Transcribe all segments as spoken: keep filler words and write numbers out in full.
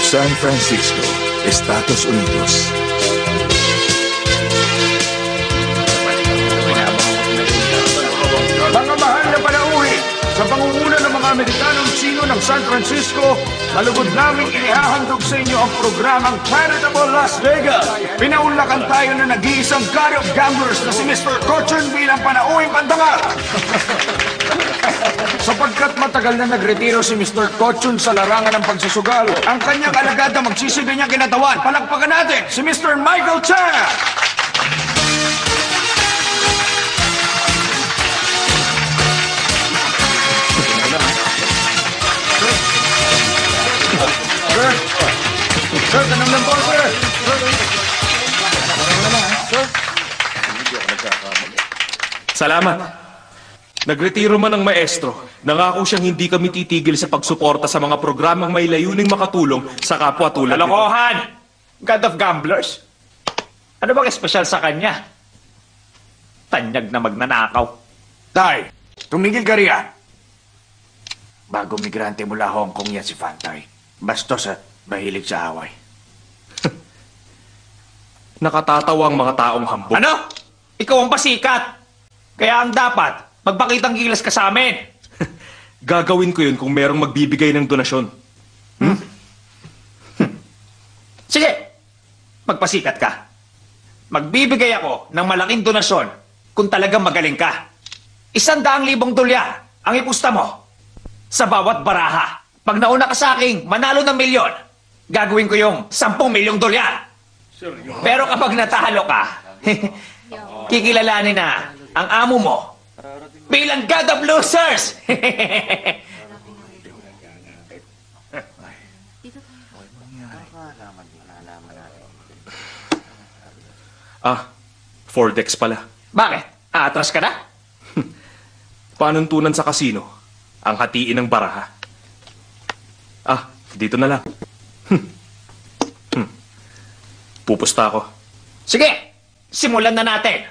San Francisco, Estados Unidos. Mga mahal na panauhi, sa pangunguna ng mga Amerikanong Chino ng San Francisco, malugod naming inihahandog sa inyo ang programang Charitable Las Vegas. Pinaunlakan tayo na nag-iisang god of gamblers na si Mister Cochon bilang panauhing pandangal. Sapagkat matagal na nagretiro si Mister Cochon sa larangan ng pagsusugal, ang kanyang alagad na magsisilbi niyang kinatawan. Palakpakan natin si Mister Michael Chan! Sir! Sir, tanong lang po, sir! Sir! Salamat. Nagretiro man ang maestro, nangako siyang hindi kami titigil sa pagsuporta sa mga programang may layuning makatulong sa kapwa tulad nito. Kalokohan! God of Gamblers? Ano bang espesyal sa kanya? Tanyag na magnanakaw. Tay, tumigil ka riyan. Bago migrante mula Hong Kong yan si Fantay. Bastos at mahilig sa away. Nakatatawa ang mga taong hambog. Ano? Ikaw ang pasikat. Kaya ang dapat, magpakitang gilas ka sa amin. Gagawin ko yun kung merong magbibigay ng donasyon. Hmm? Sige, magpasikat ka. Magbibigay ako ng malaking donasyon kung talagang magaling ka. Isang daang libong dolya ang ipusta mo sa bawat baraha. Pag nauna ka sa akin, manalo ng milyon, gagawin ko yung sampung milyong dolyar. Pero kapag natalo ka, kikilalanin na ang amo mo bilang God of Losers! Ah, four decks pala. Bakit? Aatras ka na? Panuntunan sa kasino, ang hatiin ng baraha. Ah, dito na lang. Hmm. Hmm. Pupusta ako. Sige, simulan na natin.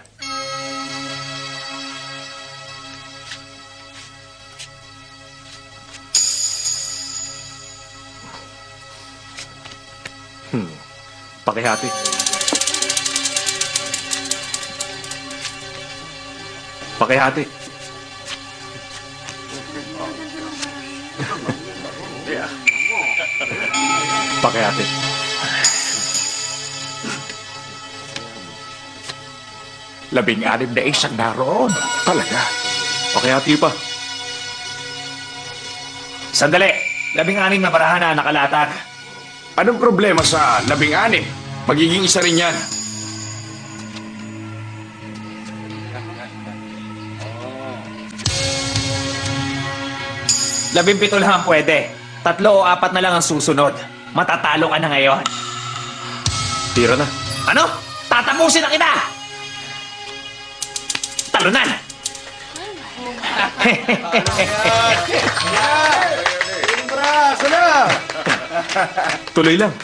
Hmm. Pakihati. Pakihati. Pakihati. Labing-anim na isang naroon. Talaga. Pakihati pa. Sandali, labing-anim na baraha na nakalatag. Anong problema sa labing-anim? Magiging isa rin yan. Labing-pito lang ang pwede. Tatlo o apat na lang ang susunod. Matatalo ka na ngayon. Tira na. Ano? Tatapusin na kita! Talunan! Tuloy lang.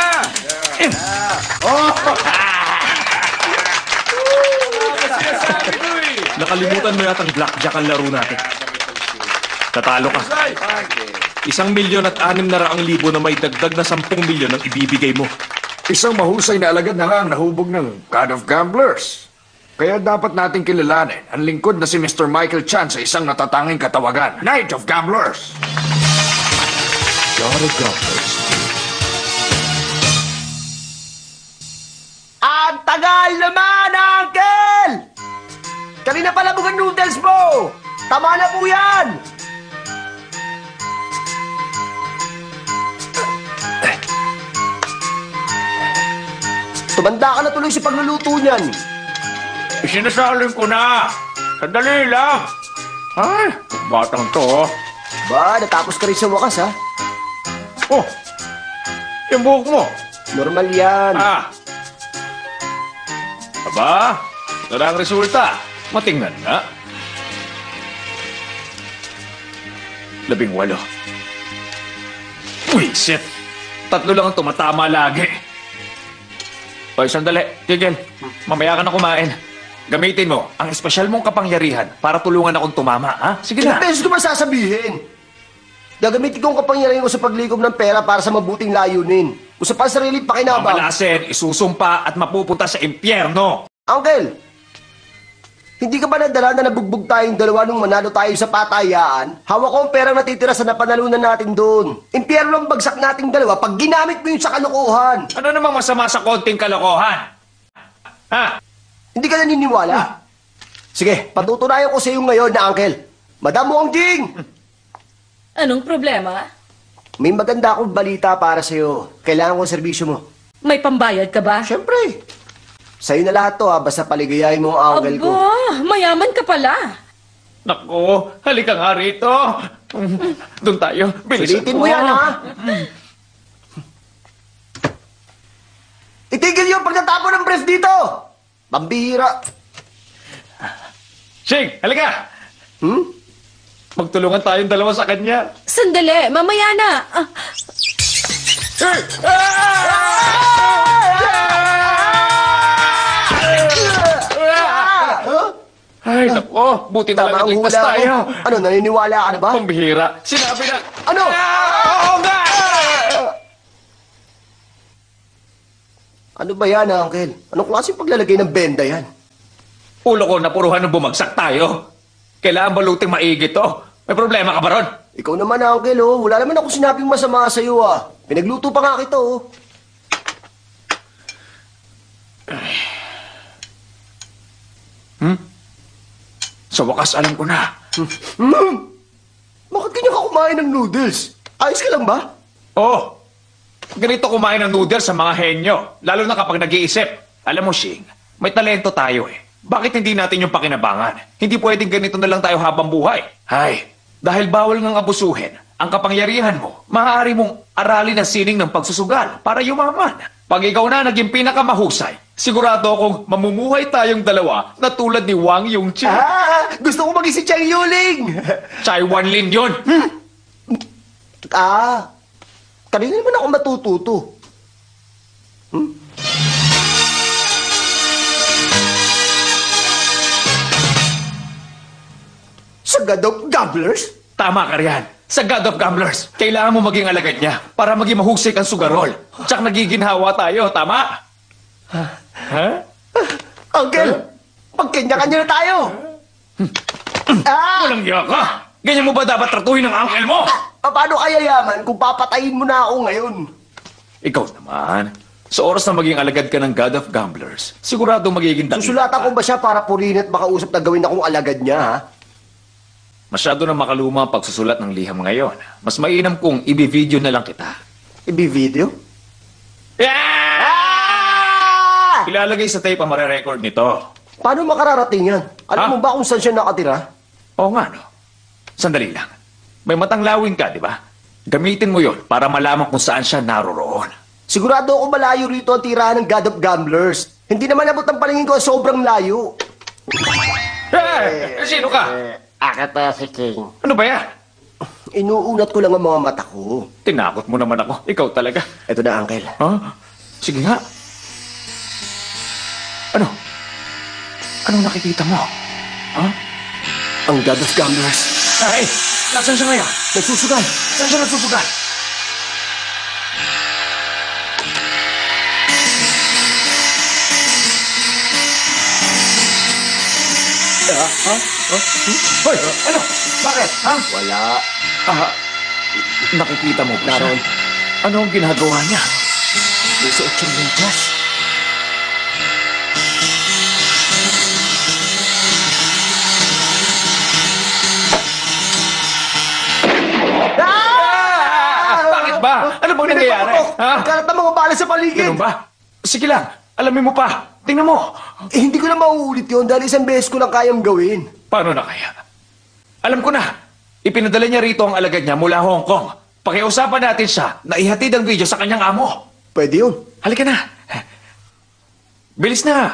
Nakalimutan mo yatang blackjack ang laro natin. Tatalo ka. Isang milyon at anim na raang libo na may dagdag na sampung milyon ang ibibigay mo. Isang mahusay na alagad na nga ang nahubog ng God of Gamblers. Kaya dapat nating kilalanin ang lingkod na si Mister Michael Chan sa isang natatanging katawagan, Knight of Gamblers. God of Gamblers. Ang tagal naman, Uncle! Kanina pa labog ang noodles mo! Tama na po yan! Tumanda ka na tuloy sa pagluluto niyan. Isinasalin ko na. Sandali lang. Ay, batang to. Oh. Ba, natapos ka rin sa wakas, ha? Oh, yung buhok mo. Normal yan. Ah. Aba, ito na ang resulta. Matingnan nga. Labing walo. Wisit. Tatlo lang ang tumatama lagi. Hoy, sandali. Tigil. Mamaya ka na kumain. Gamitin mo ang espesyal mong kapangyarihan para tulungan akong tumama, ha? Sige na. Ilang beses ko ba sasabihin? Gagamitin ko ang kapangyarihan ko sa paglikom ng pera para sa mabuting layunin. Usapan sarili pakinabang. Mamalasin, isusumpa at mapupunta sa impyerno. Uncle, hindi ka ba nadala na nabugbog tayong dalawa nung manalo tayo sa patayaan? Hawak ko ang perang natitira sa napanalunan natin doon. Impyerno ang bagsak nating dalawa pag ginamit mo yun sa kalokohan. Ano namang masama sa konting kalokohan? Ha? Hindi ka naniniwala? Sige, patutunayan ko sa iyo ngayon na, Uncle. Madam Wong Jing! Anong problema? May maganda akong balita para sa iyo. Kailangan ko ang serbisyo mo. May pambayad ka ba? Siyempre. Sa'yo na lahat to, ha. Basta paligayahin mo ang uncle ko. Aba, mayaman ka pala. Naku, halika nga rito. Doon tayo. Bilisan Sulitin mo yan, ha? Itigil yung pagtatapon ng brief dito! Pambihira. Shing, halika! Hmm? Magtulungan tayong dalawa sa kanya. Sandali, mamaya na. Ah, Ay, naku, buti na lang Tama ang nagligtas hula tayo. ko. Ano, naniniwala ka na ba? Pambihira. Sinabi na... Ano? Oo nga! Ano ba yan, Uncle? Anong klaseng paglalagay ng benda yan? Ulo ko napuruhan ng bumagsak tayo. Kailangan baluting maigi to. May problema ka ba ron? Ikaw naman, Uncle, oh. Wala naman ako sinabing masama sa'yo, ah. Pinagluto pa nga kita, oh. Hmm? Sa wakas, alam ko na. Hmm? Bakit ganyan ka kumain ng noodles? Ayos ka lang ba? Oh, ganito kumain ng noodles sa mga henyo. Lalo na kapag nag-iisip. Alam mo, Shing, may talento tayo eh. Bakit hindi natin yung pakinabangan? Hindi pwedeng ganito na lang tayo habang buhay. Hay, dahil bawal ngang abusuhin ang kapangyarihan mo, maaari mong aralin ang sining ng pagsusugal para yumaman. Pag ikaw na naging pinakamahusay, sigurado akong mamumuhay tayong dalawa na tulad ni Wang Yongqing. Ah! Gusto ko maging si Chang Yuling! Chai Wanlin yun. Ah! Kanina naman ako matututo. Hmm? Sa God of Gamblers? Tama ka riyan. Sa God of Gamblers, kailangan mo maging alagad niya para maging mahusay kang sugarol. Tsak nagiginhawa tayo, tama? Ha? Uncle, pagkanya-kanya na tayo! Ah! Walang iya ka! Ganyan mo ba dapat tratuhin ng uncle mo? Ah, paano kaya yaman kung papatayin mo na ako ngayon? Ikaw naman. Sa oras na maging alagad ka ng God of Gamblers, sigurado magiging dakila Susulatan ko ka. ba siya para purihin at makausap na gawin akong alagad niya, ha? Masyado na makaluma ang pagsusulat ng liham ngayon. Mas mainam kung ibi-video na lang kita. Ibi-video? Yeah! Ah! Ilalagay sa tape ang mare-record nito. Paano makararating yan? Alam Ha? mo ba kung saan siya nakatira? Oo nga, no? Sandali lang. May matang lawing ka, di ba? Gamitin mo yon para malaman kung saan siya naroroon. Sigurado ako malayo rito ang tirahan ng God of Gamblers. Hindi naman abot ang paningin ko sobrang layo. Eh! Sino ka? Akit pa si King. Ano ba yan? Inuunat ko lang ang mga mata ko. Tinakot mo naman ako. Ikaw talaga. Ito na, Uncle. Ha? Sige nga. Ano? Anong nakikita mo? Ha? Ang God of Gamblers. Ay! Nasaan siya ngayon? Nagsusugal. Saan siya nagsusugal? Ah, ha? Huh? Hoy! Ano? Bakit? Ha? Wala. Ah, nakikita mo ba siya? Naroon. Ano ang ginagawa niya? May suot siyang medyas. Ah! Bakit ba? Ano bang nangyayari? Ha? Karat ng mga bala sa paligid. Ganun ba? Sige lang. Alamin mo pa. Tingnan mo. Eh, hindi ko na mauulit yun dahil isang beses ko lang kayang gawin. Paano na kaya? Alam ko na. Ipinadala niya rito ang alagad niya mula Hong Kong. Pakiusapan natin siya na ihatid ang video sa kanyang amo. Pwede yun. Halika na. Bilis na.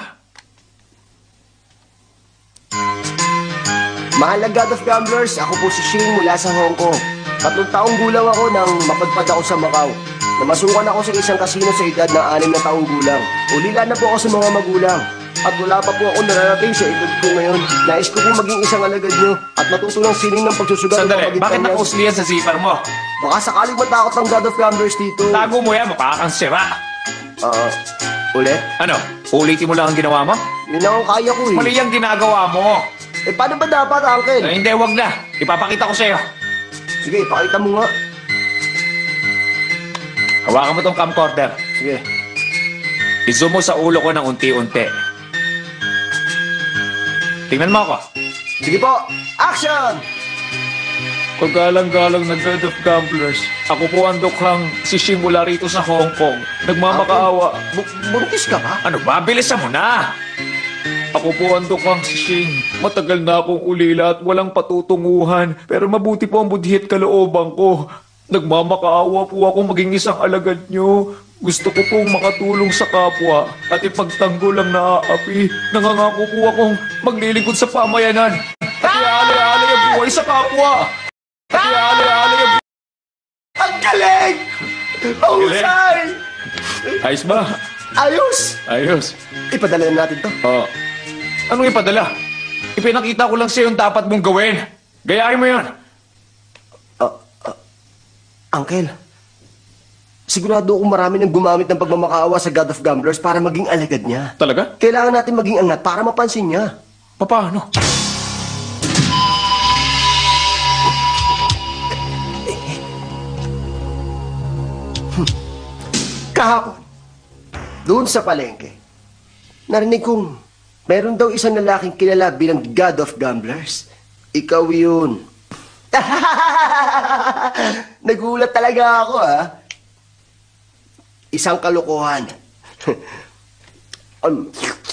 Mahal na God of Gamblers, ako po si Shing mula sa Hong Kong. Tatlong taong gulang ako nang mapadpad ako sa Macau. Namasukan ako sa isang kasino sa edad na anim na taong gulang. Ulila na po ako sa mga magulang. At wala pa po ako nararating sa edad ko ngayon. Nais ko pong maging isang alagad nyo at matuto ng sining ng pagsusugat. Sandali, bakit nakausli yan sa zipper mo? Baka sakaling matakot ng God of Gamblers dito. Tago mo yan, mukha kang sira. Ah, ulit? Ano, ulitin mo lang ang ginawa mo? Yun lang ang kaya ko eh. Mali ang ginagawa mo. Eh, paano ba dapat, Uncle? Eh, hindi, wag na. Ipapakita ko sa'yo. Sige, ipakita mo nga. Hawakan mo tong camcorder. Sige. I-zoom mo sa ulo ko ng unti-unti. Tingnan mo ako. Sige po, action! Paggalang-galang na God of Gamblers, ako po ang dukhang si Shing mula rito sa Hong Kong. Nagmamakaawa. Bu- buntis ka ba? Ano ba? Bilisan mo na! Ako po ang dukhang si Shing. Matagal na akong ulila at walang patutunguhan. Pero mabuti po ang budhit kalooban ko. Nagmamakaawa po ako maging isang alagad nyo. Gusto ko pong makatulong sa kapwa at ipagtanggol ang naaapi. Nangangako po akong maglilingkod sa pamayanan. At iaalay-alay ang buhay sa kapwa. At iaalay-alay ang buhay. Ang galing! Mahusay! Ayos ba? Ayos! Ayos. Ipadala na natin to. Oh. Anong ipadala? Ipinakita ko lang sa'yo yung dapat mong gawin. Gayahin mo yan. Uncle, sigurado akong marami nang gumamit ng pagmamakaawa sa God of Gamblers para maging alagad niya. Talaga? Kailangan natin maging angat para mapansin niya. Paano? Kahapon, doon sa palengke, narinig kong meron daw isang lalaking kilala bilang God of Gamblers. Ikaw yun. Nagulat talaga ako, ha? Isang kalokohan. um,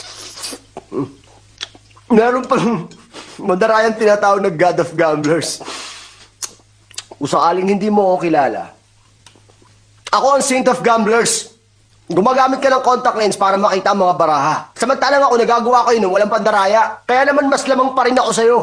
meron pang madarayang tinatawag na God of Gamblers. Kung sakaling hindi mo ako kilala, ako ang Saint of Gamblers. Gumagamit ka ng contact lens para makita ang mga baraha. Samantalang ako nagagawa ko yun ng walang pandaraya. Kaya naman mas lamang pa rin ako sa'yo.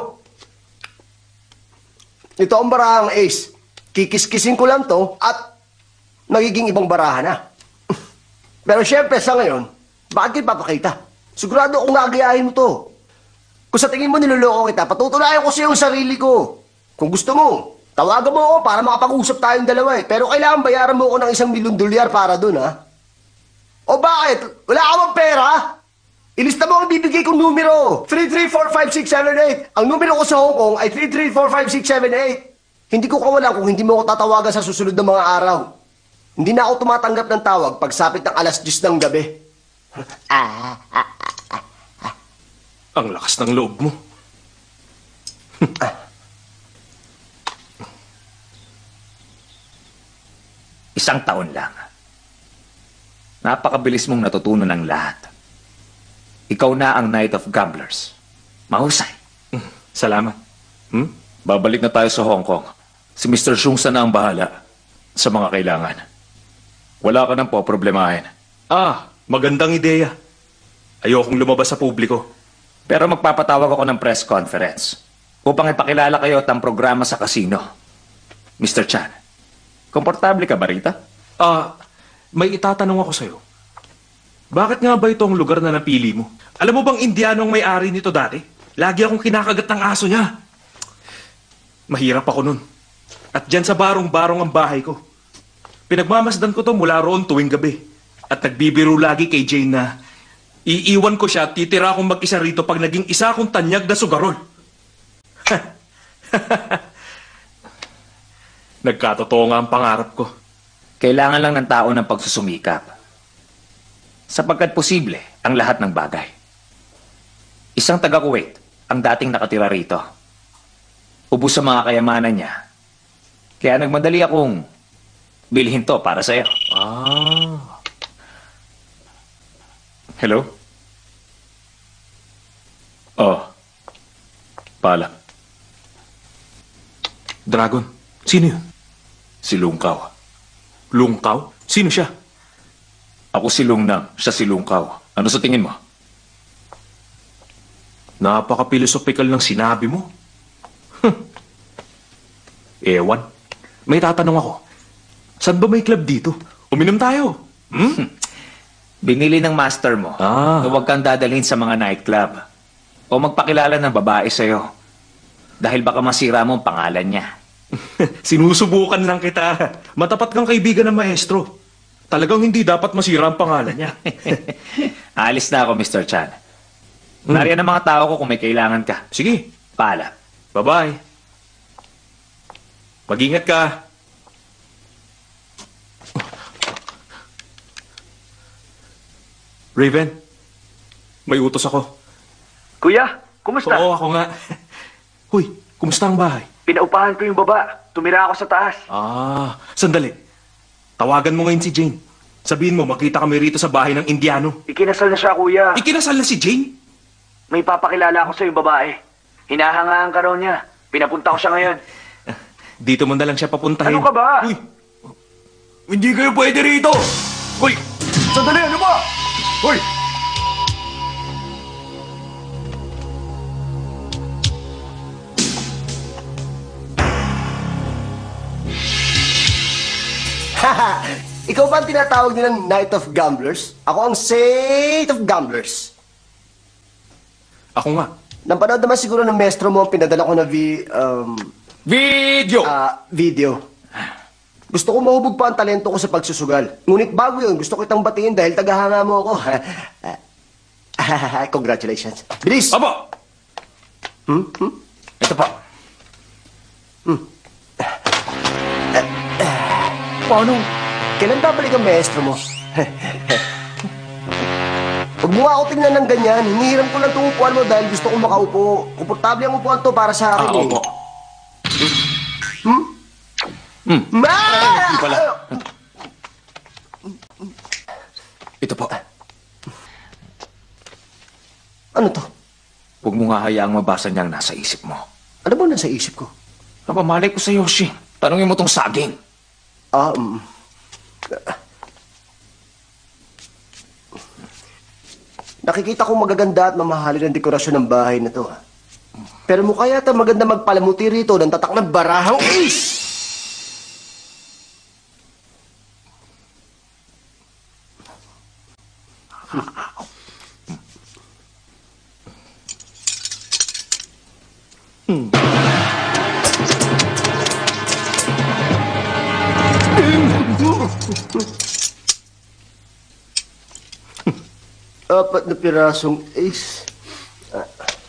Ito ang barahang ace. Kikis-kisin ko lang to at magiging ibang baraha na. Pero syempre sa ngayon, bakit kita papakita? Sigurado akong nagayahin mo to. Kung sa tingin mo niloloko kita, patutulayan ko sa yung sarili ko. Kung gusto mo, tawagan mo ako para makapag-usap tayong dalawa eh. Pero kailangan bayaran mo ako ng isang milyon dolyar para dun ha. O bakit? Wala ka bang pera? Ilista mo ang bibigay kong numero. three three four five six seven eight. Ang numero ko sa Hong Kong ay three three four five six seven eight. Hindi ko kawalan kung hindi mo ako tatawagan sa susunod na mga araw. Hindi na ako tumatanggap ng tawag pagsapit ng alas diyes ng gabi. Ang lakas ng loob mo. Isang taon lang. Napakabilis mong natutunan ang lahat. Ikaw na ang Knight of Gamblers. Mahusay. Salamat. Hmm? Babalik na tayo sa Hong Kong. Si Mister Shung na ang bahala sa mga kailangan. Wala ka nang poproblemahin. Ah, magandang ideya. Ayokong lumabas sa publiko. Pero magpapatawag ako ng press conference upang ipakilala kayo at ang programa sa casino. Mister Chan, komportable ka ba rito? Ah, may itatanong ako sa'yo. Bakit nga ba ito ang lugar na napili mo? Alam mo bang Indiano ang may-ari nito dati? Lagi akong kinakagat ng aso niya. Mahirap ako nun. At dyan sa barong-barong ang bahay ko. Pinagmamasdan ko to mula roon tuwing gabi. At nagbibiro lagi kay Jane na iiwan ko siya at titira akong mag-isa rito pag naging isa akong tanyag na sugarol. Nagkatotoo nga ang pangarap ko. Kailangan lang ng tao ng pagsusumikap. Sapagkat posible ang lahat ng bagay. Isang taga-Kuwait ang dating nakatira rito. Ubus sa mga kayamanan niya. Kaya nagmadali akong bilhin to para sa'yo. Ah. Hello? Oh. Pala. Dragon, sino yun? Si Lungkaw. Lungkaw? Sino siya? Ako si Lungnam, siya si Lungkaw. Ano sa tingin mo? Napaka-philosophical ng sinabi mo. Ewan. May tatanong ako. Saan ba may club dito? Uminom tayo. Hmm? Binili ng master mo Ah. na huwag kang dadalhin sa mga nightclub o magpakilala ng babae sa'yo. Dahil baka masira mo ang pangalan niya. Sinusubukan lang kita. Matapat kang kaibigan ng maestro. Talagang hindi dapat masira ang pangalan niya. Alis na ako, Mister Chan. Nariyan ang mga tao ko kung may kailangan ka. Sige, Paalam. bye-bye. Mag-ingat ka. Raven, may utos ako. Kuya, kumusta? Oo, ako nga. Huy, kumusta ang bahay? Pinaupahan ko yung baba. Tumira ako sa taas. Ah, sandali. Tawagan mo ngayon si Jane. Sabihin mo, makita kami rito sa bahay ng Indiano. Ikinasal na siya, kuya. Ikinasal na si Jane? May papakilala ako sa yung babae. Hinahangaan ka raw niya. Pinapunta ko siya ngayon. Dito mo na lang siya papuntahin. Ano ka ba? Uy, hindi kayo pwede rito! Hoy! Sandali, ano ba? Hoy! Ikaw ba ang tinatawag nilang Knight of Gamblers? Ako ang Saint of Gamblers. Ako nga. Napanood naman siguro ng maestro mo ang pinadala ko na vi, um, Video! ah, video. Gusto ko mahubog pa ang talento ko sa pagsusugal. Ngunit bago yun, gusto ko itang batiin dahil tagahanga mo ako. Congratulations. Bilis! Aba! Hmm? Hmm? Ito pa. Paano? Kailan babalik ang maestro mo? Huwag mo nga ako tingnan ng ganyan. Hinihiram ko lang itong upuan mo dahil gusto kong makaupo. Komportable ang upuan to para sa akin. Ah, eh. opo. Hmm? Hmm. Ma! Hindi pala. Ito po. Ano to? Huwag mo nga hayaang mabasa niyang nasa isip mo. Ano ba nasa isip ko? Napamalay ko sa Yoshi. Tanungin mo tong saging. Ah, um... Nakikita kong magaganda at mamahalin ang dekorasyon ng bahay na to. ah. Pero mukha yata maganda magpalamuti rito ng tatak ng barahang ace! Apat na pirasong ace. Ah.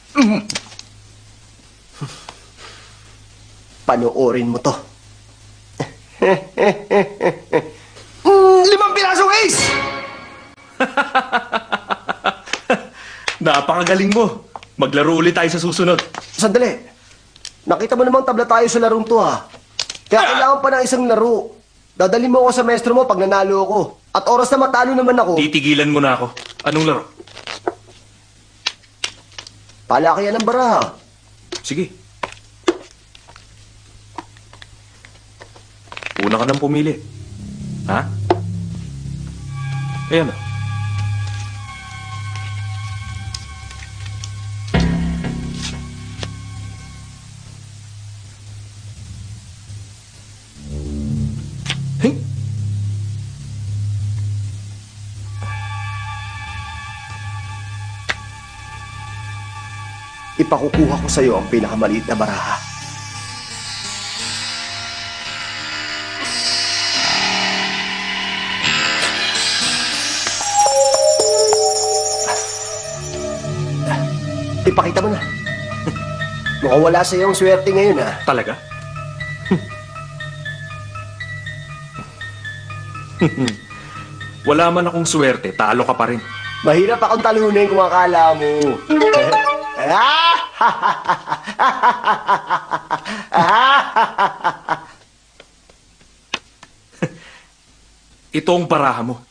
Panoorin mo to. Mm, limang pirasong ace! Napakagaling mo. Maglaro ulit tayo sa susunod. Sandali. Nakita mo namang tabla tayo sa larong to, ha? Kaya kailangan pa ng isang laro. Dadali mo ako sa maestro mo pag nanalo ako. At oras na matalo naman ako, Titigilan mo na ako. Anong laro? palakayan ng baraha. Sige. Una ka nang pumili. Ha? Ayan o. Hey! Ipakukuha ko sa iyo ang pinakamaliit na baraha. Ipakita mo na. Mukhang wala sa iyo ang swerte ngayon, ha? Talaga? Wala man akong swerte, talo ka pa rin. Mahirap akong talunin kung akala mo. Ito ang baraha mo.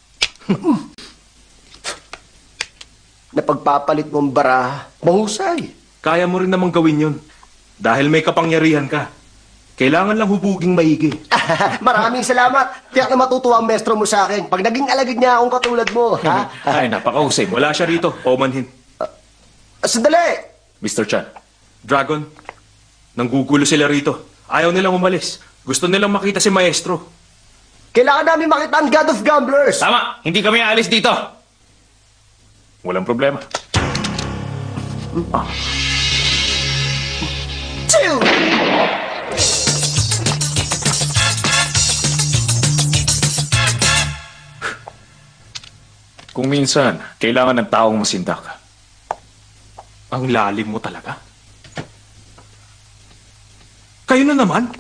Napagpapalit mo ang baraha, mahusay. Kaya mo rin namang gawin yun. Dahil may kapangyarihan ka. Kailangan lang hubuging maigi. Maraming salamat. Tiyak na matutuwa ang mestro mo sa akin. Pag naging alagad niya akong katulad mo, ha? Ay, napakahusay mo. Wala siya rito, paumanhin. Sandali! mister Chan, Dragon, nanggugulo sila rito. Ayaw nilang umalis. Gusto nilang makita si Maestro. Kailangan namin makita ang God of Gamblers. Tama! Hindi kami aalis dito. Walang problema. Chill! Kung minsan, kailangan ng taong masindak. Ang lalim mo talaga. Kayo na naman.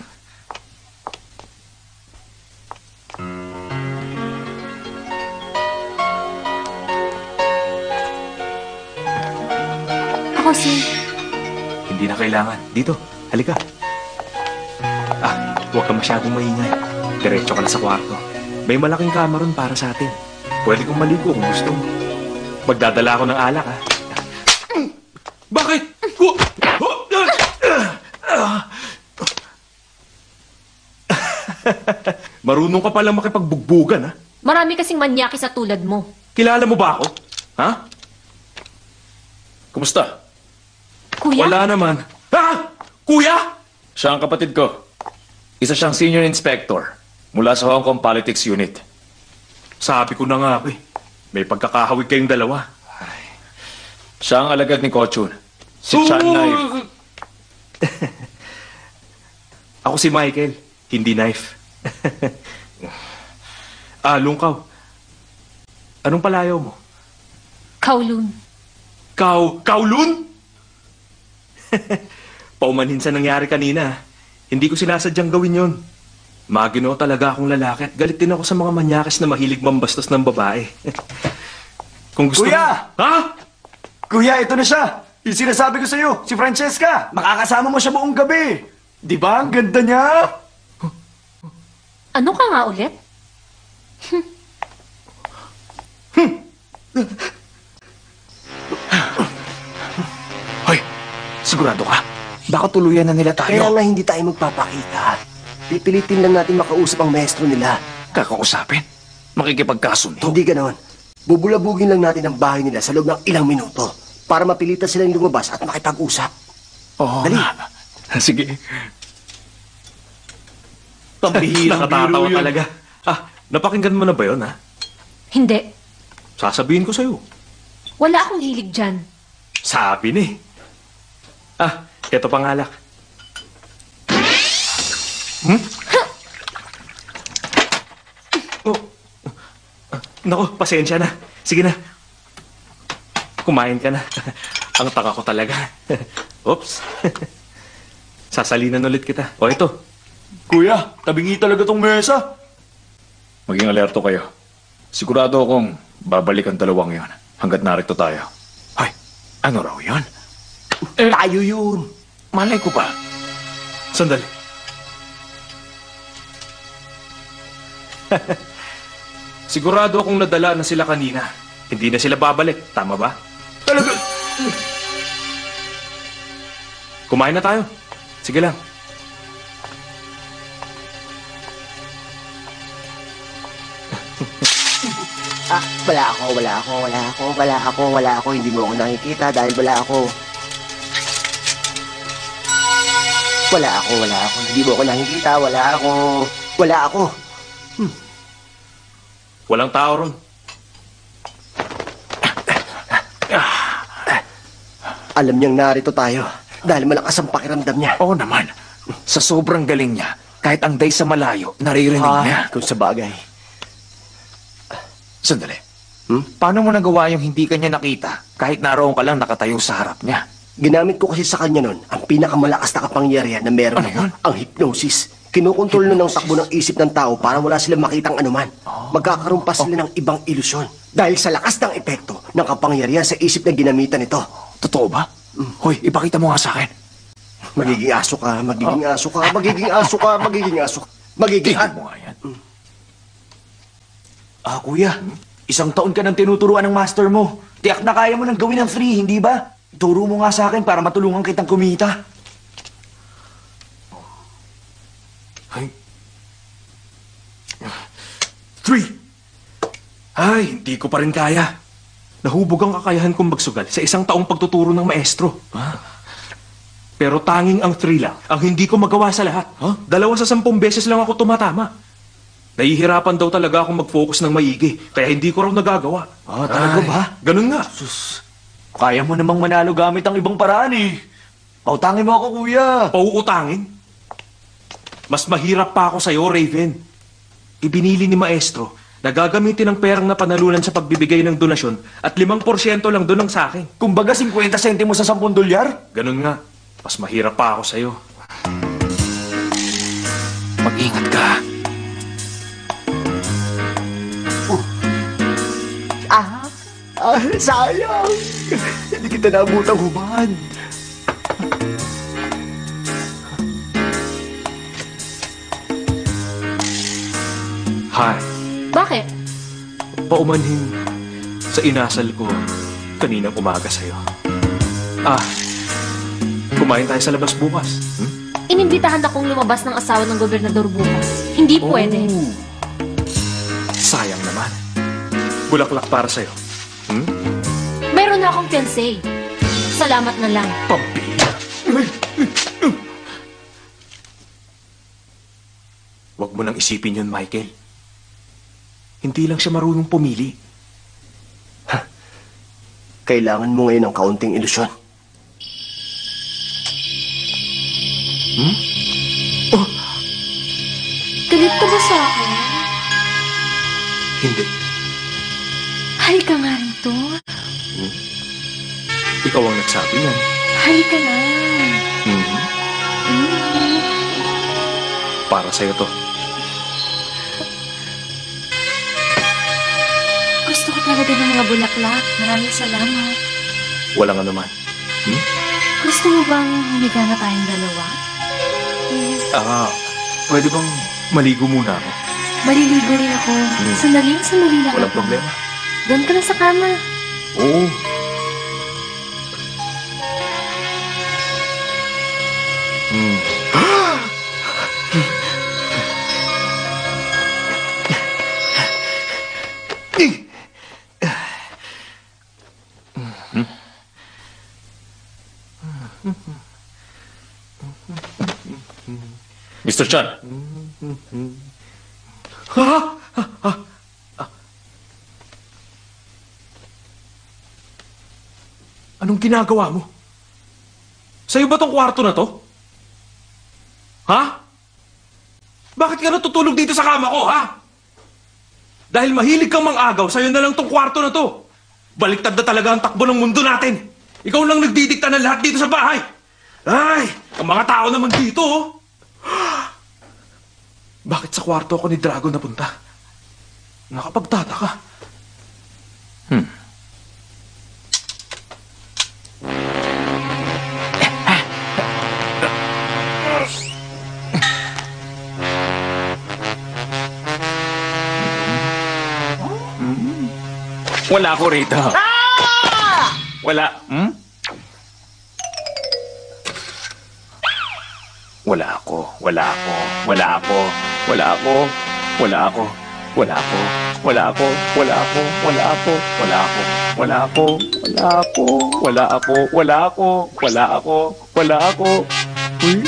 Ako si... Hindi na kailangan. Dito, halika. Ah, huwag ka masyadong maingay. Diretso ka na sa kwarto. May malaking kama ron para sa atin. Pwede kong maligo kung gusto mo. Magdadala ako ng alak, ha? Bakit? Marunong ka palang makipagbugbugan, ha? Marami kasing manyaki sa tulad mo. Kilala mo ba ako? Ha? Kumusta? Kuya? Wala naman. Ha? Kuya? Siya ang kapatid ko. Isa siyang senior inspector mula sa Hong Kong Politics Unit. Sabi ko na nga, eh. May pagkakahawig kayong dalawa. Siya ang alagad ni Kochun. Si Chan Knife. Ako si Michael, hindi Knife. Ah, Lungkaw. Anong palayaw mo? Kowloon. Kaw... Kowloon? Paumanhin sa nangyari kanina. Hindi ko sinasadyang gawin yon. Magino talaga akong lalaki at galit din ako sa mga manyakis na mahilig mambastos ng babae. Kung gusto Kuya! mo... Ha? Kuya, ito na siya. Yung sinasabi ko sa'yo, si Francesca. Makakasama mo siya buong gabi. Di ba? Ang ganda niya. Ano ka nga ulit? Hoy, sigurado ka? Baka tuluyan na nila Kaya tayo. nga hindi tayo magpapakita. Pipilitin lang natin makausap ang maestro nila. Kakausapin? Makikipagkasundo? Hindi ganon. Bubulabugin lang natin ang bahay nila sa loob ng ilang minuto para mapilitan silang lumabas at makipag-usap. Oo Dali. nga. Sige. Pambihirang Nakatatawa talaga. Ah, napakinggan mo na ba yun, ha? Hindi. Sasabihin ko sa'yo. Wala akong hilig dyan. Sabi ni. Ah, eto pangalak. Hmm? Oh. Naku, pasensya na. Sige na. Kumain ka na. Ang taka ko talaga. Oops. Sasalinan ulit kita. O, ito. Kuya, tabingi talaga tong mesa. Maging alerto kayo. Sigurado akong babalik ang dalawang yon hanggat narito tayo. Hoy, ano raw yun? Tayo yun. Malay ko ba? Sandali. Sigurado akong nadala na sila kanina. Hindi na sila babalik. Tama ba? Talaga. Kumain na tayo. Sige lang. Ah, wala ako, wala ako, wala ako, wala ako, wala ako. Hindi mo ako nakikita dahil wala ako. Wala ako, wala ako. Hindi mo ako nakikita, wala ako. Wala ako. Walang tao ron. Alam niyang narito tayo dahil malakas ang pakiramdam niya. Oo naman. Sa sobrang galing niya, kahit ang day sa malayo, naririnig niya. Ah, kung sa bagay. Sandali. Hmm? Paano mo nagawa yung hindi kanya nakita kahit naroon ka lang nakatayo sa harap niya? Ginamit ko kasi sa kanya nun ang pinakamalakas na kapangyarihan na meron. Ano yun? Ang hypnosis. Kinukontrol nun ng takbo ng isip ng tao para wala silang makitang anuman. Magkakaroon pa sila ng ibang ilusyon. Dahil sa lakas ng epekto ng kapangyarihan sa isip na ginamitan nito. Totoo ba? Hoy, ipakita mo nga sa akin. Magiging aso ka, magiging aso ka, magiging aso ka, magiging aso ka. Magiging Tingnan mo nga yan. Ah, kuya. Isang taon ka nang tinuturuan ng master mo. Tiyak na kaya mo nang gawin ng free, hindi ba? Turo mo nga sa akin para matulungan kitang kumita. Ay. Three. Ay, hindi ko pa rin kaya. Nahubog ang kakayahan kong magsugal sa isang taong pagtuturo ng maestro. Pero tanging ang three lang ang hindi ko magawa sa lahat. Dalawa sa sampung beses lang ako tumatama. Nahihirapan daw talaga akong mag-focus ng maigi, kaya hindi ko raw nagagawa. Ah, talaga ba? Ganun nga. Sus, kaya mo namang manalo gamit ang ibang paraan eh. Pautangin mo ako, kuya. Pauutangin? Mas mahirap pa ako sa'yo, Raven. Ibinili ni Maestro na gagamitin ang perang napanalunan sa pagbibigay ng donasyon at limang porsyento lang doon ang sa akin. Kumbaga, fifty sentimo sa sampung dolyar? Ganun nga. Mas mahirap pa ako sa'yo. Mag-ingat ka. Ah, ah, sayang. Hindi kita nabutang hubad. Hi. Bakit? Paumanhin sa inasal ko kaninang umaga sa'yo. Ah, kumain tayo sa labas bukas. Hmm? Inimbitahan akong lumabas ng asawa ng gobernador bukas. Hindi pwede. Oh. Sayang naman. Bulaklak para sa'yo. Hmm? Meron na akong fiancé. Salamat na lang. Pambira. Huwag mo nang isipin yun, Michael. Hindi lang siya marunong pumili. Kailangan mo ngayon ng kaunting ilusyon. Hmm? Galit ka ba sa akin? Hindi. Halika nga rito. Ikaw ang nagsabi yan. Halika na. Mhm. Mm. Para sa'yo to. Gusto ko talaga ng mga bulaklak. Maraming salamat. Walang anuman. Hmm? Gusto mo bang humiga na tayong dalawa? Ah, pwede bang maligo muna ako? Maliligo rin ako. Sandali, sandali lang Walang ako. problema. Doon ka na sa kama. Oo. Hmm. Mister Chan, Anong ginagawa mo? Sa'yo ba tong kwarto na to? Ha? Bakit ka natutulog dito sa kama ko, ha? Dahil mahilig kang mang-agaw, sa'yo na lang tong kwarto na to. Baliktad na talaga ang takbo ng mundo natin. Ikaw lang nagdidikta ng lahat dito sa bahay. Ay, ang mga tao naman dito, oh. Bakit sa kwarto ako ni Dragon napunta? Nakapagtataka. Hmm. Wala ako rito. Wala. Hmm? Wala ako. Wala ako. Wala ako. Wala ako. Wala ako. Wala ako. Wala ako. Wala ako. Wala ako. Wala ako. Wala ako. Wala ako. Wala ako. Wala ako. Wala ako. Wala ako. Uy.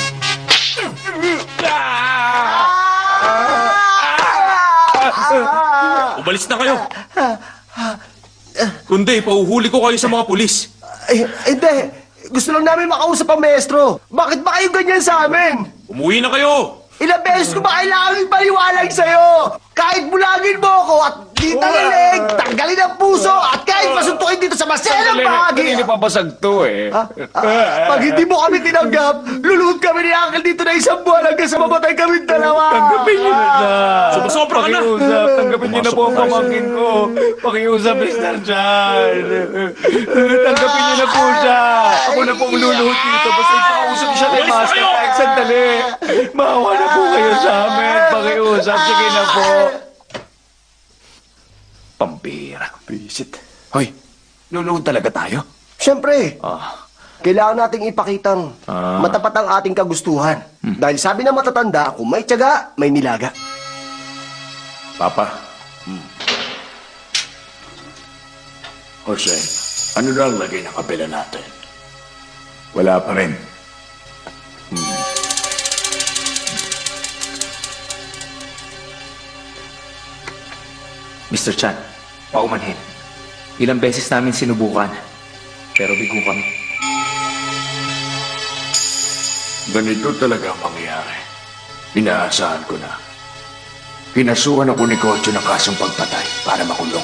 Umalis na kayo. Kundi, pauhuli ko kayo sa mga pulis. Ay, hindi. Gusto lang namin makausap ang maestro. Bakit ba kayo ganyan sa amin? Umuwi na kayo. Ilang beses ko ba kailangan paliwanag sa'yo? Kahit bulagin mo ako at di talilig, tanggalin ang puso at kahit masuntukin dito sa maselang bahagi. Kanina papasag to eh. Ah, ah, pag hindi mo kami tinanggap, luluhod kami ni Uncle dito na isang buwan hanggang sa mamatay kami dalawa. Tanggapin niyo na siya. Sumusobra ka na. Pakiusap. Tanggapin niyo na po ang pamangkin ko. Pakiusap, mister Chan. Tanggapin niyo na po siya. Ako na po ang luluhod dito. Basta ipakausap siya kay Umalis na Master. kayo! Kahit sandali. Maawa na po kayo sa amin. Pakiusap. Sige na po. Pambira. Visit. Hoy, luluhod talaga tayo? Siyempre, Ah. kailangan nating ipakitang Ah. matapat ang ating kagustuhan. Dahil sabi ng matatanda, kung may tiyaga, may nilaga. Papa. Jose, ano na ang lagay ng kapila natin? Wala pa rin. Mister Chan, paumanhin. Ilang beses namin sinubukan, pero bigo kami. Ganito talaga ang mangyayari. Inaasahan ko na. Kinasuhan ako ni Kocho ng kasong pagpatay para makulong.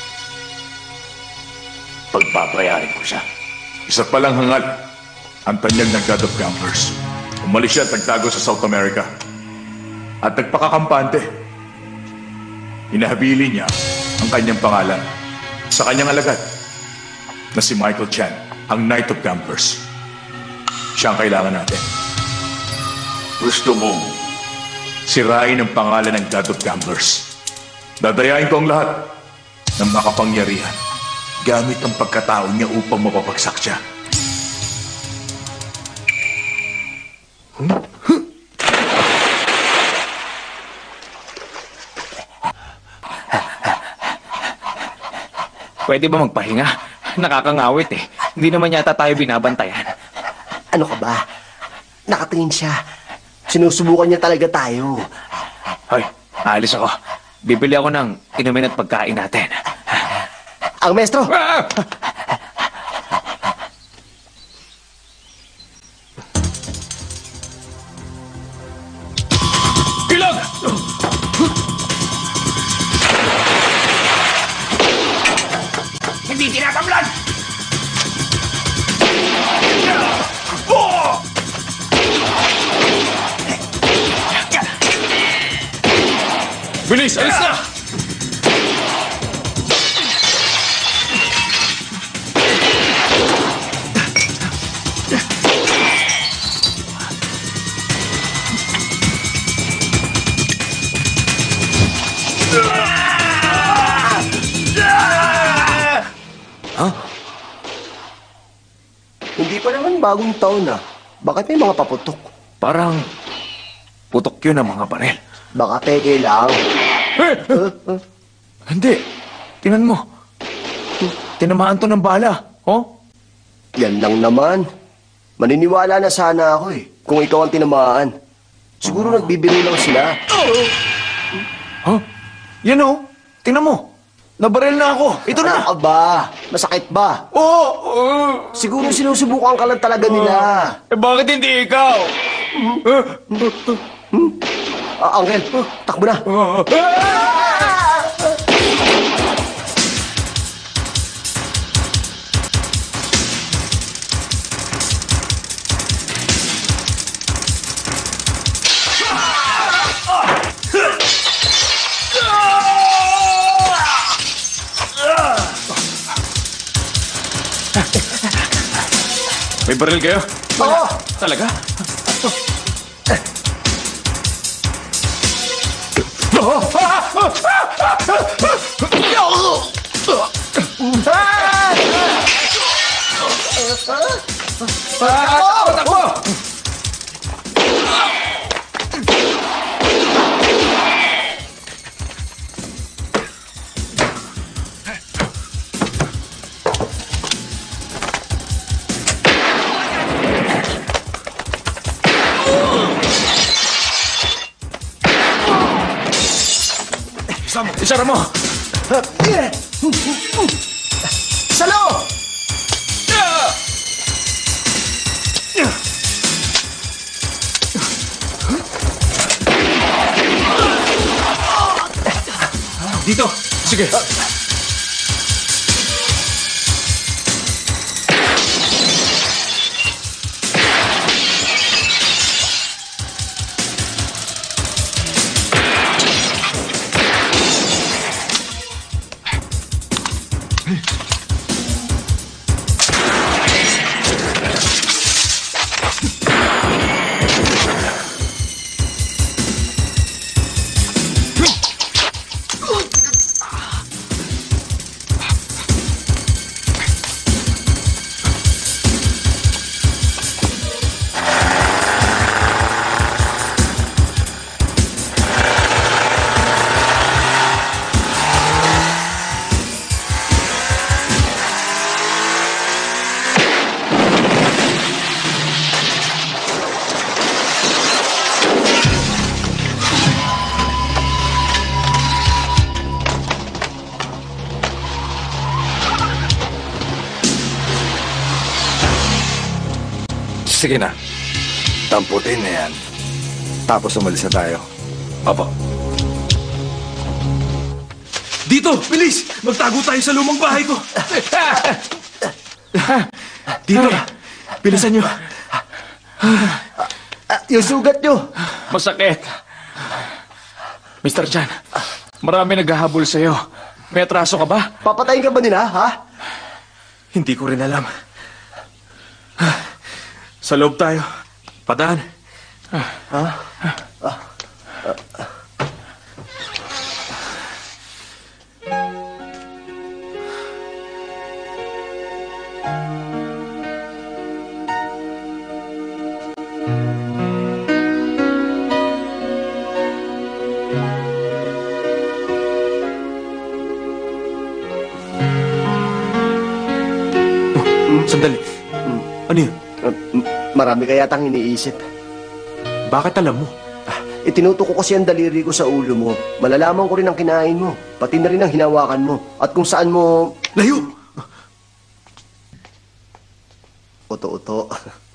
Pagpapayarin ko siya. Isa palang hangal, ang tanyag ng God of Campers. Umalis siya at nagtago sa South America. At nagpakakampante. Inahabili niya ang kanyang pangalan sa kanyang alagad na si Michael Chan, ang Knight of Campers. Siya ang kailangan natin. Gusto mo sirain ang pangalan ng God of Campers. Dadayain ko ang lahat ng makapangyarihan gamit ang pagkatao niya upang mapapagsak siya. Pwede ba magpahinga? Nakakangawit eh. Hindi naman yata tayo binabantayan. Ano ka ba? Nakatingin siya. Sinusubukan niya talaga tayo. Hoy, aalis ako. Bibili ako ng inumin at pagkain natin. Ang maestro! Ah! Ilog! Hindi tinatamlan! Bilis! Alis na! Hindi pa naman bagong taon na. Bakit may mga paputok? Parang putok yun ang mga baril. Baka peke lang. Hindi. Tingnan mo. Tinamaan to ng bala. Oh? Yan lang naman. Maniniwala na sana ako eh, kung ikaw ang tinamaan. Siguro nagbibiro lang sila. Huh? Yan oh. Tingnan mo. Nabaril na ako. Ito na. Ano ka ba? Masakit ba? Oo. Oh, Siguro sinusubukan ka lang talaga nila. eh bakit hindi ikaw? Ah, Uncle, takbo na. May baril kayo? Oo! Talaga? Takbo! Takbo! Isara mo! Salo! Dito! Sige! Sige na. Tamputin na yan. Tapos umalis na tayo. Opo. Dito! Bilis! Magtago tayo sa lumang bahay ko! Dito! Bilisan nyo! Ah, yung sugat nyo. Masakit. mister Chan, marami naghahabol sa'yo. May atraso ka ba? Papatayin ka ba nila, ha? Hindi ko rin alam. Sa loob tayo. Padaan. Sandali. Ano yun? Ah, m- marami ka yatang iniisip. Bakit alam mo? Ah, Itinuto ko kasi ang daliri ko sa ulo mo. Malalaman ko rin ang kinain mo. Pati na rin ang hinawakan mo. At kung saan mo... Layo! Uto-uto.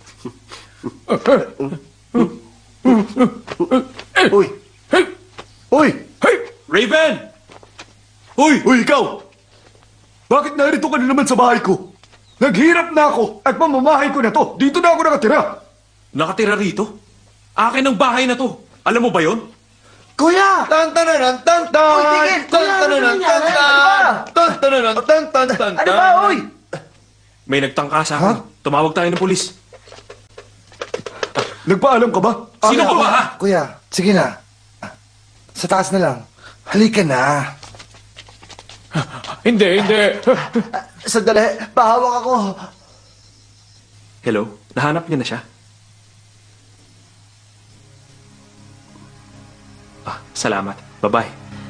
Uy! Uy! Hey! Raven! Uy! Uy, ikaw! Bakit narito ka na naman sa bahay ko? Naghirap na ako at mamamahay ko na to. Dito na ako nakatira. Nakatira rito? Akin ang bahay na to. Alam mo ba yon? Kuya! Tan tan tan tan tan. Uy, tigil! Tan Kuya, tan ano tan nangyari? tan Ano ba? tan. Tan tan tan tan tan tan. Ano ba, uy? May nagtangka sa akin. Tumawag tayo ng pulis. Nagpaalam ka ba? Sino ka ba, ha? Kuya, sige na. Sa taas na lang. Halika na. Hindi, hindi. Sandali, pahawak ako. Hello? Nahanap niyo na siya? Ah, salamat. Bye-bye.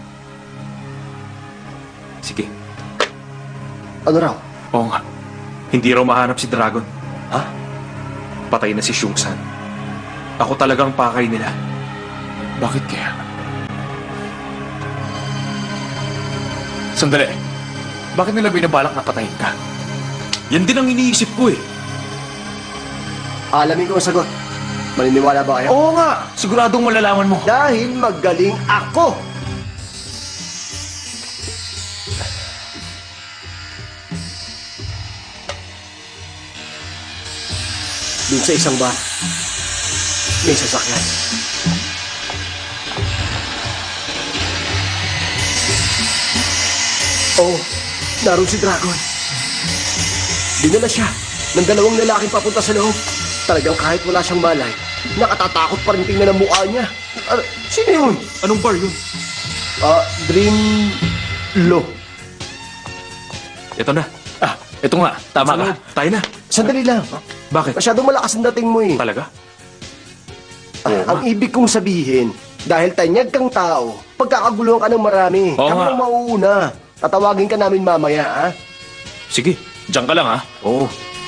Sige. Ano raw? Oo nga. Hindi raw mahanap si Dragon. Ha? Patay na si Shung-san. Ako talagang pakay nila. Bakit kaya? Sandali. Bakit nila binabalak na patayin ka? Yan din ang iniisip ko eh. Alamin ko ang sagot. Maniniwala ba kayo? Oo nga. Siguradong malalaman mo. Dahil magaling ako. Doon sa isang bar, may sasakyan. Oh, naroon si Dragon. Dinala siya ng dalawang lalaking papunta sa loob. Talagang kahit wala siyang malay, nakatatakot pa rin tingnan ang mukha niya. Ah, sino yun? Anong bar yun? Ah, Dream Low. Ito na. Ah, ito nga. Tama Sa ka. loob. Tayo na. Sandali lang. Bakit? Masyadong malakas ang dating mo eh. Talaga? Ah, ang ibig kong sabihin, dahil tanyag kang tao, pagkakaguluhan ka ng marami. Oo Kami nga. ang mauuna. Tatawagin ka namin mamaya, ha? Sige. Diyan ka lang, ha? Oo.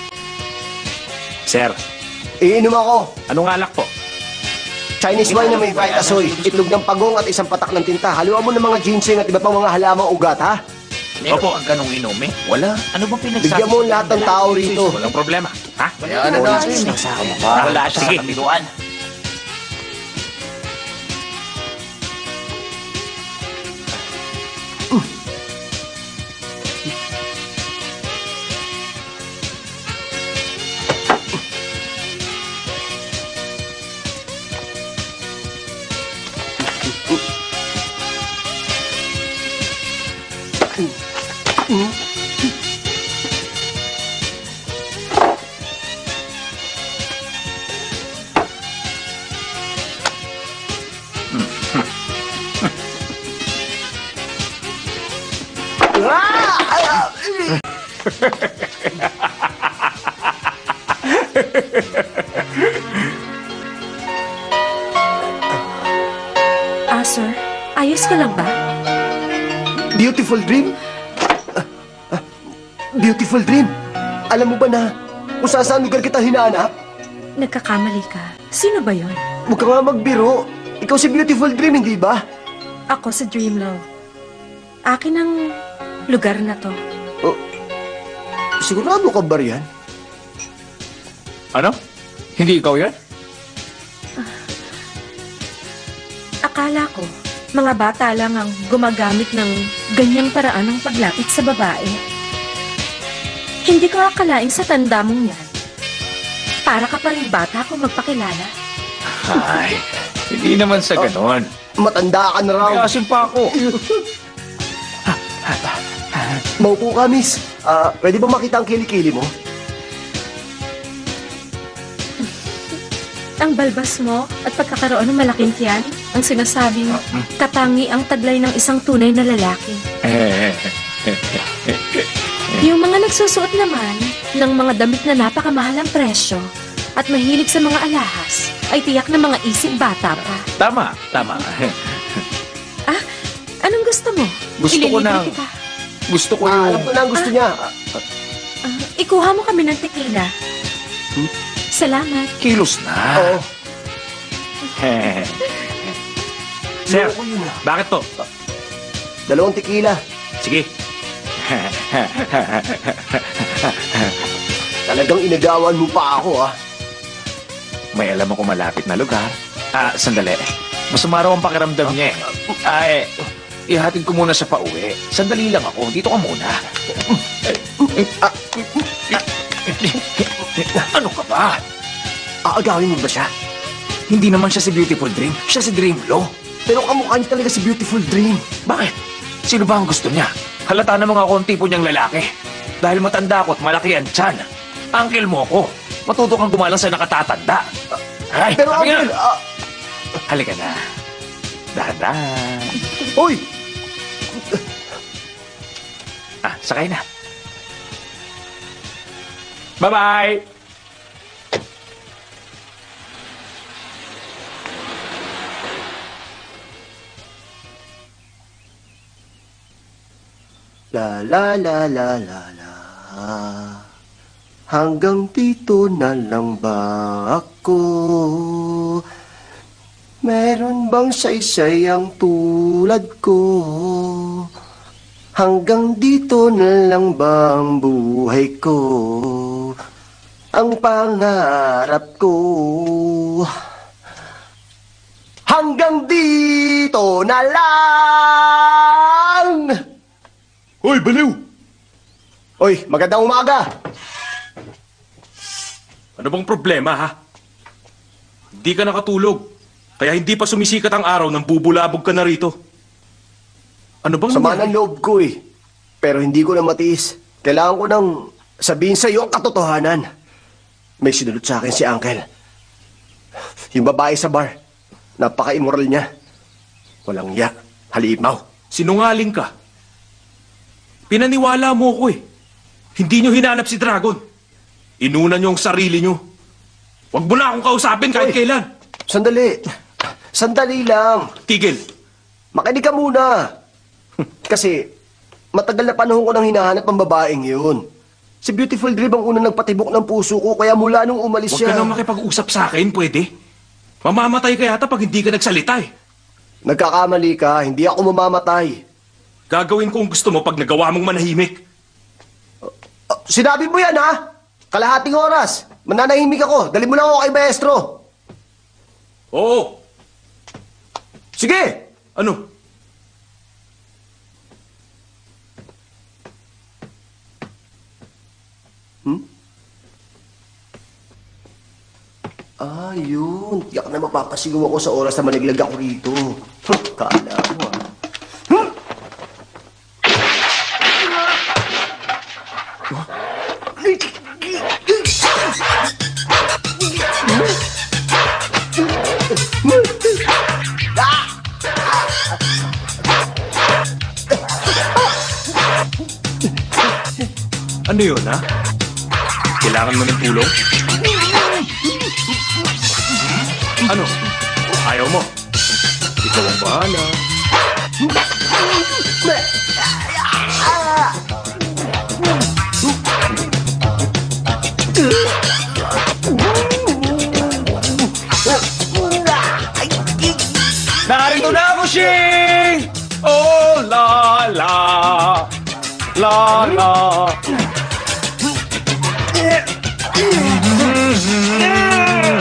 Sir, Iinom ako. anong alak po? Chinese wine na may vitasoy, itlog ng pagong at isang patak ng tinta. Haluan mo ng mga ginseng at iba pang mga halamang ugat, ha? Meron Opo. Ang ganong inumin? Wala. Ano bang pinagsasabi? Bigyan mo lahat ng tao rito. Walang problema. Ha? Wala na natin. Wala siya sa kamiluan. Ah, sir. Ayos ka lang ba? Beautiful dream? Ah, ah, Beautiful dream? Alam mo ba na kung saan saan lugar kita hinahanap? Nagkakamali ka. Sino ba yon? Huwag ka nga magbiro. Ikaw si Beautiful Dream, hindi ba? Ako sa Dreamlove. Akin ang lugar na to. Oh, sigurado ka ba riyan? Ano? Hindi ikaw yan? Akala ko, mga bata lang ang gumagamit ng ganyang paraan ng paglapit sa babae. Hindi ko akalain sa tanda mong yan. Para ka pa rin bata kung magpakilala. Ay, hindi naman sa ganon. Matanda ka na raw. May asim pa ako. Maupo ka, miss. Ah, pwede ba makita ang kilikili mo? Ang balbas mo at pagkakaroon ng malaking tiyan ang sinasabing katangi ang taglay ng isang tunay na lalaki. Yung mga nagsusuot naman ng mga damit na napakamahal ang presyo at mahilig sa mga alahas ay tiyak na mga isip bata pa. Tama, tama. Ah, anong gusto mo? Gusto ko Ililibre ng... kita. Gusto ko Ah, yung... alam ko na ang gusto niya. Ah, Ah, ikuha mo kami ng tequila. Salamat. Kilos na. Oo. Sir, Ayoko yun, ah. bakit to? Dalawang tequila. Sige. Talagang inagawan mo pa ako, ah. May alam ako malapit na lugar. Ah, sandali. Masama raw ang pakiramdam niya eh. Ah, eh, ihatid ko muna sa pauwi. Sandali lang ako. Dito ka muna. Ano ka ba? Aagawin mo ba siya? Hindi naman siya si Beautiful Dream. Siya si Dream Low. Pero kamukha niya talaga si Beautiful Dream. Bakit? Sino ba ang gusto niya? Halata naman ako ang tipo niyang lalaki. Dahil matanda ako at malaki ang tiyan. Uncle mo ko. Matuto kang gumalang sa nakatatanda. Ay, Pero sabi nga. uncle, ah, Halika na. Dahan-dahan. Uy! Ah, sakay na. Bye-bye! La la la la la la. Hanggang dito na lang ba ako? Meron bang saysay ang tulad ko? Hanggang dito na lang ba ang buhay ko? Ang pangarap ko. Hanggang dito na lang! Hoy, baliw! Oy, magandang umaga! Ano bang problema, ha? Hindi ka nakatulog. Kaya hindi pa sumisikat ang araw nang bubulabog ka na rito. Ano bang Sama nangyari? ng loob ko eh. Pero hindi ko na matiis. Kailangan ko nang sabihin sa iyo ang katotohanan. May sinulot sa akin si Uncle. Yung babae sa bar. Napaka-immoral niya. Walang ya. Halimaw. Sinungaling ka. Pinaniwala mo ko eh. Hindi nyo hinanap si Dragon. Inuna nyo ang sarili nyo. Huwag mo na akong kausapin kahit Oy. kailan. Sandali. Sandali lang. Tigil. Makinig ka muna. Kasi matagal na panahon ko nang hinahanap ang babaeng yun. Si Beautiful Dream ang unang nagpatibok ng puso ko kaya mula nung umalis Huwag siya... ka nang makipag-usap sa akin, pwede? Mamamatay ka yata pag hindi ka nagsalita eh. Nagkakamali ka. Hindi ako mamamatay. Gagawin ko ang gusto mo pag nagawa mong manahimik. Ah, sinabi mo yan, ha? Kalahating oras. Mananahimik ako. Dali mo lang ako kay maestro. Oo. Sige! Ano? Hmm? Ah, yun. Tiyak na mapapasigaw ako sa oras na maniglag ako rito. Huh, kala mo, ah. Hmm? Ano yun, ha? Kailangan mo ng tulong? Ano? Ayaw mo? Ikaw ang bahala. Narito na ako, Shing! Oh, la, la, la, la.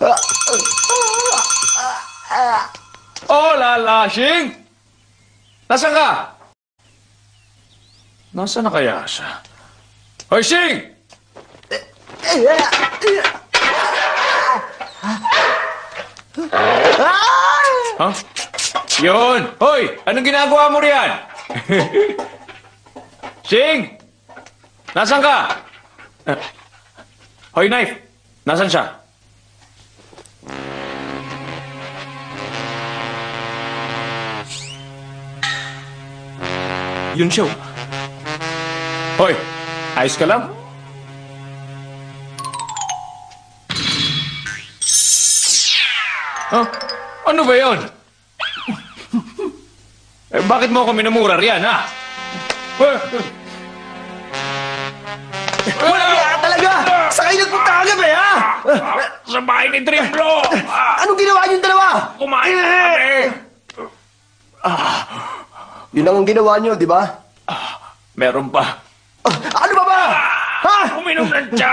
Oh, lala, Shing! Nasaan ka? Nasaan na kaya siya? Hoy, Shing! Ha? Yun! Hoy! Anong ginagawa mo riyan? Shing! Nasaan ka? Eh, Hoy, knife! Nasaan siya? Yun siya. oh. Hoy! Ayos ka lang? Huh? Ano ba yun? Eh, bakit mo ako minumura riyan, ha? Wala kaya talaga! Sa kayo nagpunta kagabi, ha? Sa bahay ni Triplo! Anong ginawa niyong dalawa? Kumain na kami! Yun lang ang ginawa niyo, di ba? Meron pa. Ah, ano ba ba? Ha? Uminom ng tsa!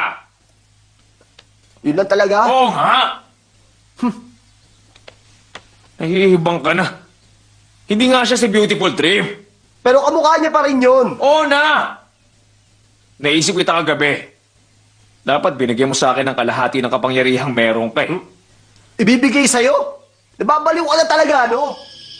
Yun lang talaga? Oo nga! Nahihibang ka na. Hindi nga siya si Beautiful Dream. Pero kamukha niya pa rin yun. Oo na! Naisip kita kagabi. Dapat binigyan mo sa akin ng kalahati ng kapangyarihang meron ka eh. Ibibigay sa'yo? Nababaliw ka na talaga, no?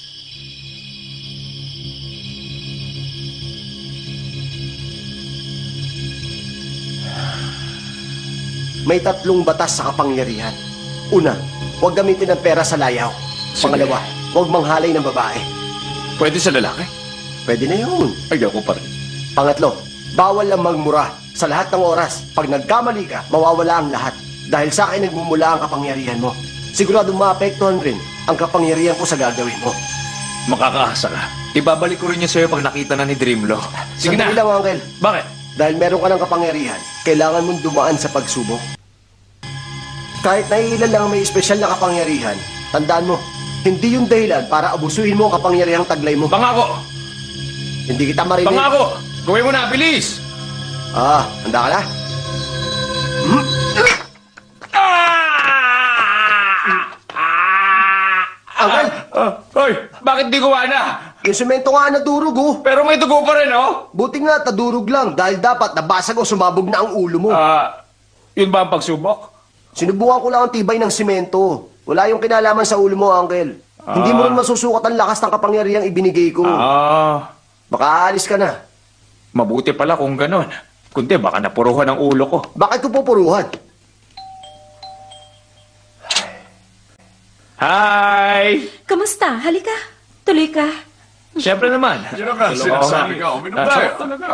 May tatlong batas sa kapangyarihan. Una, huwag gamitin ng pera sa layaw. Pangalawa, huwag manghalay ng babae. Pwede sa lalaki? Pwede na yun. Ay, ako pa rin. Pangatlo, bawal ang magmura. Sa lahat ng oras, pag nagkamali ka, mawawala ang lahat. Dahil sa akin nagmumula ang kapangyarihan mo. Sigurado maapektuhan rin ang kapangyarihan ko sa gagawin mo. Makakaasa ka. Ibabalik ko rin niya sa'yo pag nakita na ni Dreamlo. Sige na. Sandali lang, Uncle. Bakit? Dahil meron ka ng kapangyarihan, kailangan mong dumaan sa pagsubok. Kahit naiilan lang may espesyal na kapangyarihan, tandaan mo, hindi yung dahilan para abusuhin mo ang kapangyarihang taglay mo. Pangako! Hindi kita marinig. Pangako! Gawin mo na, bilis! Ah, handa ka na? Hmm? Uncle, Ah, hoy, bakit di gawa na? yung semento nga nadurog, oh. Pero may dugo pa rin, oh! Buti nga, tadurog lang dahil dapat nabasag o sumabog na ang ulo mo. Ah, yun ba ang pagsubok? Sinubukan ko lang ang tibay ng simento. Wala yung kinalaman sa ulo mo, Uncle. Hindi mo rin masusukat ang lakas ng kapangyarihang ibinigay ko. Ah, Baka aalis ka na. mabuti pala kung ganon. Kundi baka napuruhan ang ulo ko. Bakit ko pupuruhan? Hi! Kamusta? Halika. Tuloy ka. Siyempre naman. Sino ka? Sinasabi ka, uminom tayo.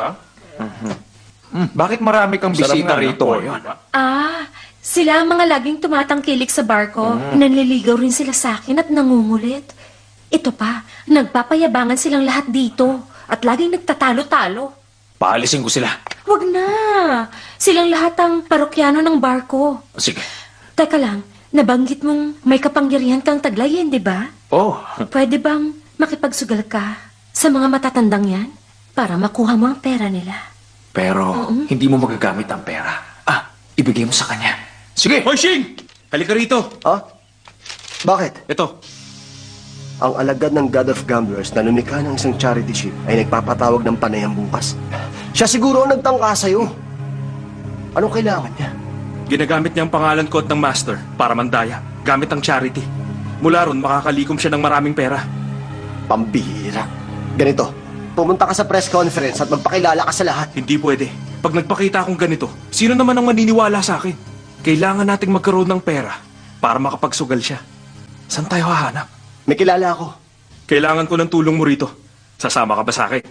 Hmm, bakit marami kang bisita rito ngayon? Ah, sila ang mga laging tumatangkilik sa barko. Nanliligaw rin sila sa akin at nangungulit. Ito pa, nagpapayabangan silang lahat dito at laging nagtatalo-talo. Paalisin ko sila. Wag na. Silang lahat ang parokyano ng barko. Sige. Teka lang, nabanggit mong may kapangyarihan kang taglayin, di ba? Oh, Pwede bang makipagsugal ka sa mga matatandang yan para makuha mo ang pera nila? pero hindi mo magagamit ang pera. Ah, ibigay mo sa kanya. Sige. Hoy, Shing! Halika rito. Ha? Bakit? Ito. Ang alagad ng God of Gamblers na lumikha ng isang charity ship ay nagpapatawag ng panayam bukas. Siya siguro ang nagtangka sa'yo. Anong kailangan niya? Ginagamit niya ang pangalan ko at ng master para mandaya, gamit ang charity. Mula ron, makakalikom siya ng maraming pera. Pambihira. Ganito, pumunta ka sa press conference at magpakilala ka sa lahat. Hindi pwede. Pag nagpakita akong ganito, sino naman ang maniniwala sa akin? Kailangan nating magkaroon ng pera para makapagsugal siya. Saan tayo hahanap? May kilala ako. Kailangan ko ng tulong mo rito. Sasama ka ba sa akin?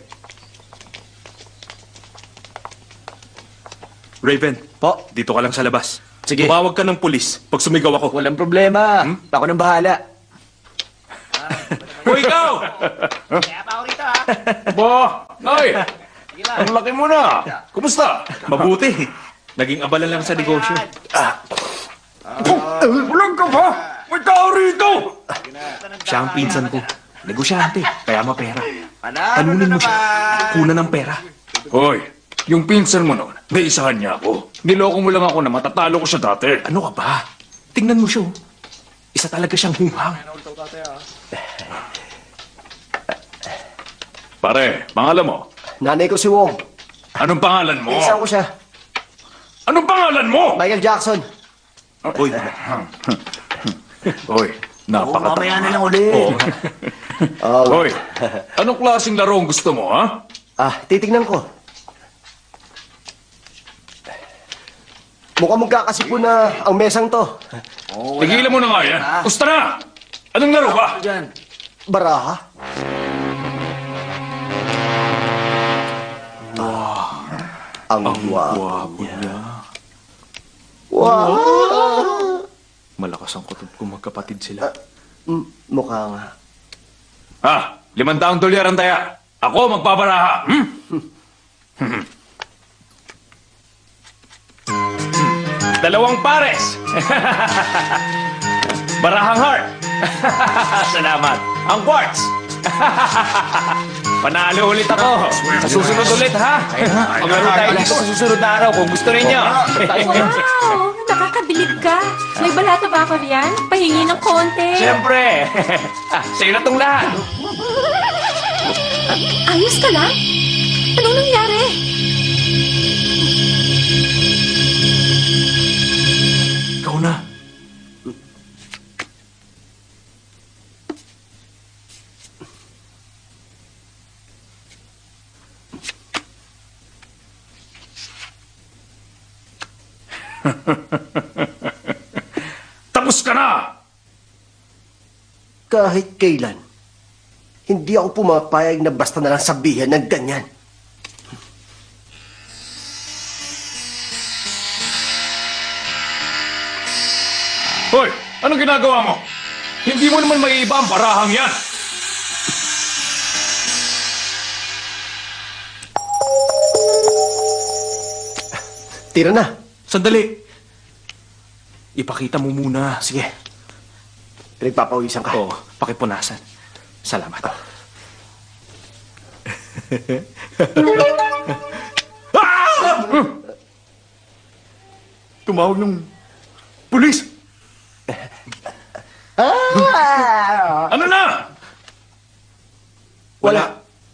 Raven, Po? dito ka lang sa labas. Sige. Tumawag ka ng pulis pag sumigaw ako. Walang problema. Ako nang bahala. Hoy, ikaw! Bo! Ay! Ang laki mo na! Kumusta? Mabuti. Naging abala lang sa negosyo. Walang ka ba? May tao rito! Siya ang pinsan ko. Negosyante, kaya mapera. Talunin mo siya. Kunan ng pera. Hoy, yung pinsan mo noon, naisahan niya ako. Niloko mo lang ako na matatalo ko siya dati. Ano ka ba? Tingnan mo siya, oh. Isa talaga siyang humang. Pare, pangalan mo? Nanay ko si Wong. Anong pangalan mo? Pinsan ko siya. Anong pangalan mo? Michael Jackson. Uy, Hoy, napakatama. mamaya na lang ulit. Oh, Hoy, anong klaseng laro ang gusto mo, ha? ah, titignan ko. Mukhang magkakasipo na ang mesang to. Tigilan mo na nga yan. Gusto na! Anong laro ba? Baraha? Ang gwapo niya. Wow! malakas ang kutob kung magkapatid sila. Mm, mukha nga. Ha? Limang taong dolyar ang taya. Ako magpaparaha. Hmm? Dalawang pares. Barahang heart. Salamat. Ang quartz. Panalo ulit ako. Sa susunod ulit, ha? Maglaro tayo dito sa susunod na araw kung gusto ninyo. Wow! Nakakabilib ka. May balata ba ako riyan? Pahingi ng konti. Siyempre. Ah, sa'yo na tong lahat. Ayos ka lang? Anong nangyari? Ikaw na. Tapos ka na! Kahit kailan, hindi ako pumapayag na basta na lang sabihan ng ganyan. Hoy! Anong ginagawa mo? Hindi mo naman maiiba ang barahang yan! Tira na. Sandali. Ipakita mo muna. Sige. Pinagpapawisan ka. Oo, pakipunasan. Salamat. Ah! Tumawag ng pulis. Ano na? Wala.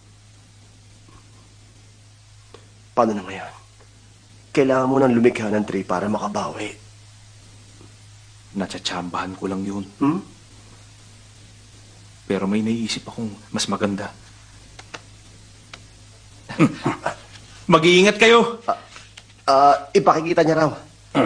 Paano na ngayon? Kailangan mo nang lumikha ng tree para makabawi. Natsatsambahan ko lang yun. Hmm? Pero may naiisip akong mas maganda. Mag-iingat kayo. Ah, ipakikita niya raw.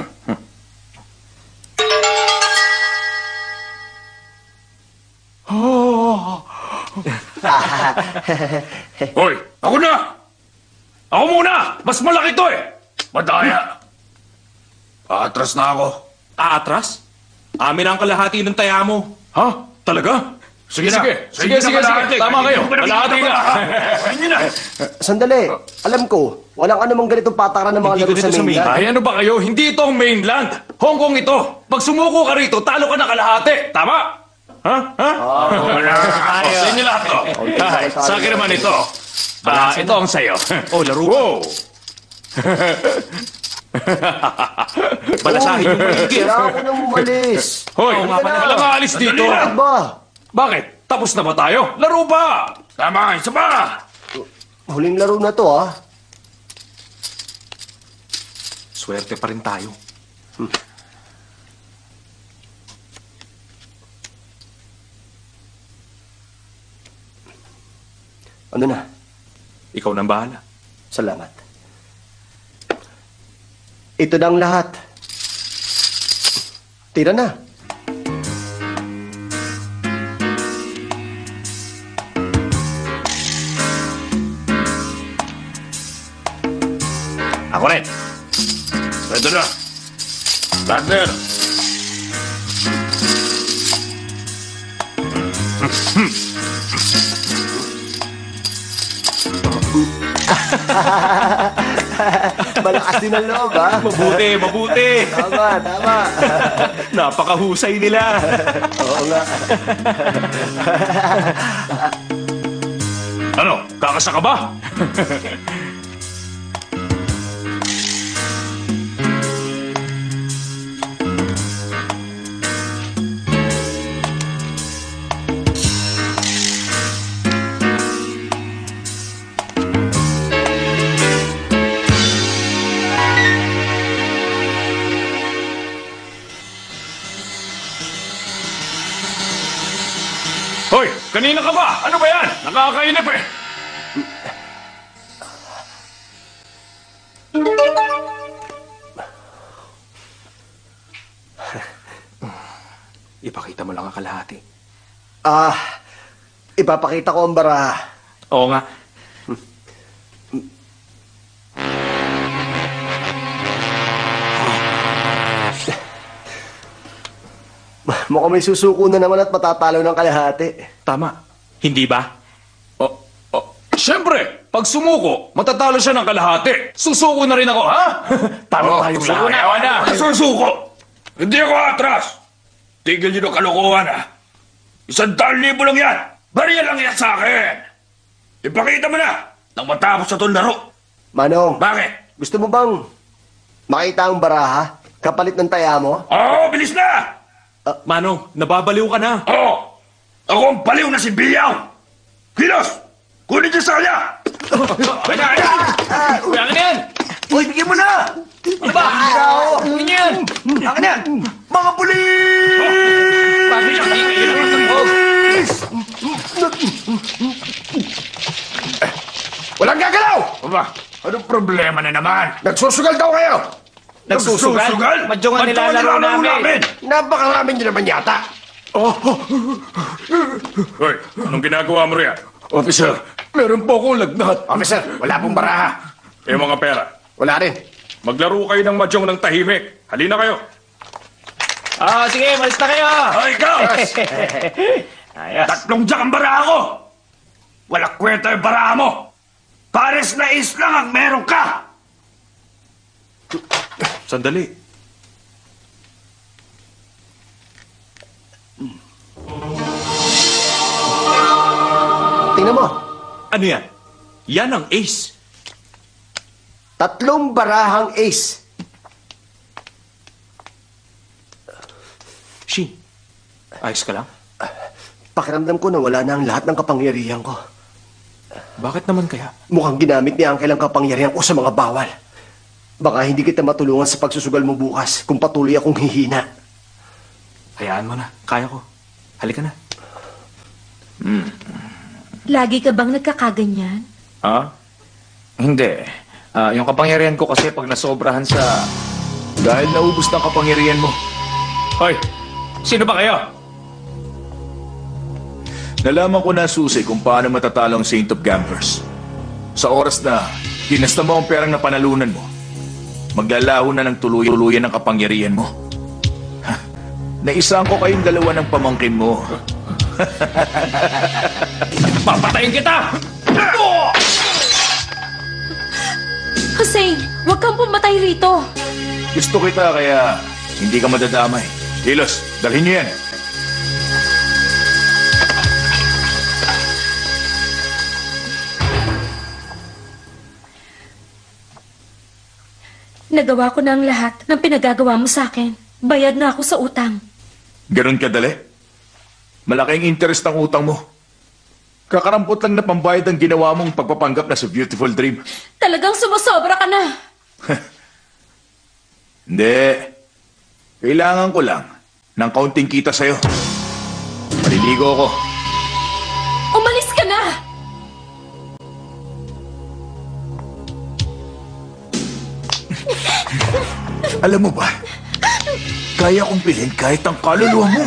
Hoy! Ako na! Ako muna! Mas malaki to eh! Madaya! Atras na ako. Aatras? Amin ang kalahati ng taya mo. Ha? Talaga? Sige, na. sige. Sige, sige, sige. Tama kayo. Kalahati na. Ayun na. Sandali. Alam ko, walang anumang ganitong patakaran ng mga Hindi laro ganito sa sa mainland. Ay, ano ba kayo? Hindi ito ang mainland. Hong Kong ito. Pag sumuko ka rito, talo ka na kalahati. Tama? Ha? Ha? Oh, sa inyo lahat to. Ay, sa akin naman ito. Ah, ito ang sayo. Oh, laro. Wow! Balasahin yung maigi. Kailangan ko nang umalis. Hoy, Oo nga pala. walang aalis dito. Bakit ba? Bakit? Tapos na ba tayo? Laro ba? Tama, isa pa. Huling laro na to, ah. Swerte pa rin tayo. Ano na? Ikaw nang bahala. Salamat. Ito na ang lahat. Tira na. Ako rin. Pwede na. Partner. Malakas din ang loob, ha? Mabuti, mabuti. Tama, tama. Napakahusay nila. Oo nga. Ano? Kakasa ka ba? Hoy, kanina ka ba? Ano ba yan? Nakakainip eh. Ipakita mo lang ang kalahati. Ah, ipapakita ko ang baraha. Oo nga. Mukhang may susuko na naman at matatalo ng kalahati. Tama. Hindi ba? Oh, oh. Siyempre, pag sumuko, matatalo siya ng kalahati. Susuko na rin ako, ha? Tama oh, tayong susuko lahat. na, ako na. Susuko! Hindi ako atras. Tigil niyo ng kalokohan, ha? Isang daan libo lang yan. Bariya lang yan sa akin. Ipakita mo na nang matapos sa itong laro. Manong, Bakit? gusto mo bang makita ang baraha? Kapalit ng taya mo? Oo, bilis na! Manong, nababaliw ka na. Oo! Ako ang baliw na si Biyaw! Kilos! Kunin niyo sa kanya! Ay na, ay na! Uy, akin yan! Uy, bigyan mo na! Ano ba? Kunin niyo yan! Akin yan! Mga pulis! Bakit siya kayo kayo naman sa loob? Walang gagalaw! Aba, anong problema na naman? Nagsusugal daw kayo! Nagsusugal? Madyong ang nilalaro namin. Napakarami niyo naman yata. Hoy, anong ginagawa mo riyan? Officer, meron po akong lagnat. Officer, wala pong baraha. Eh, mga pera. Wala rin. Maglaro kayo ng madyong ng tahimik. Halina kayo. Ah, sige, malis na kayo. Ay, ikaw! Ayos. Tatlong jack ang bara ko! Walang kwenta yung bara mo! Pares na is lang ang meron ka! Sandali. Tingnan mo, Ano yan? Yan ang ace. tatlong barahang ace. Shin, ayos ka lang? Pakiramdam ko na wala na ang lahat ng kapangyarihan ko. Bakit naman kaya? Mukhang ginamit ni Uncle ang kapangyarihan ko sa mga bawal. Baka hindi kita matulungan sa pagsusugal mo bukas kung patuloy akong hihina. Hayaan mo na. Kaya ko. Halika na. Lagi ka bang nagkakaganyan? Ha? Hindi. Ah, yung kapangyarihan ko kasi pag nasobrahan sa... Dahil naubos ng kapangyarihan mo, Hoy, sino ba kayo? nalaman ko na susi kung paano matatalo ang Saint of Gambers. Sa oras na ginasta mo ang perang na panalunan mo, maglalaho na ng tuluyan-tuluyan ang kapangyarihan mo. Ha, Naisang ko kayong dalawa ng pamangkin mo. Papatayin kita! Hussein, huwag kang pumatay rito. Gusto kita kaya hindi ka madadamay. Kilos, dalhin niyo yan. Nagawa ko na ang lahat ng pinagagawa mo sa akin. Bayad na ako sa utang. Ganon kadali? Malaking interest ang utang mo. Kakarampot lang na pambayad ang ginawa mong pagpapanggap na sa Beautiful Dream. Talagang sumusobra ka na. Hindi. Kailangan ko lang ng kaunting kita sa'yo. Maliligo ako. Umalis ka na! Alam mo ba, kaya kong bilhin kahit ang kaluluwa mo.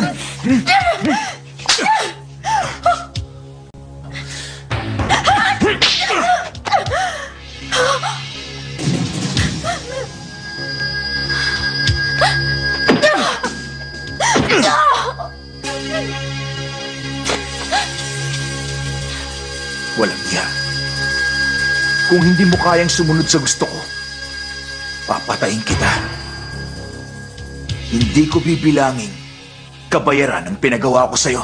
Walang niya. Kung hindi mo kayang sumunod sa gusto ko, papatayin kita. Hindi ko bibilangin kabayaran ang pinagawa ko sa'yo.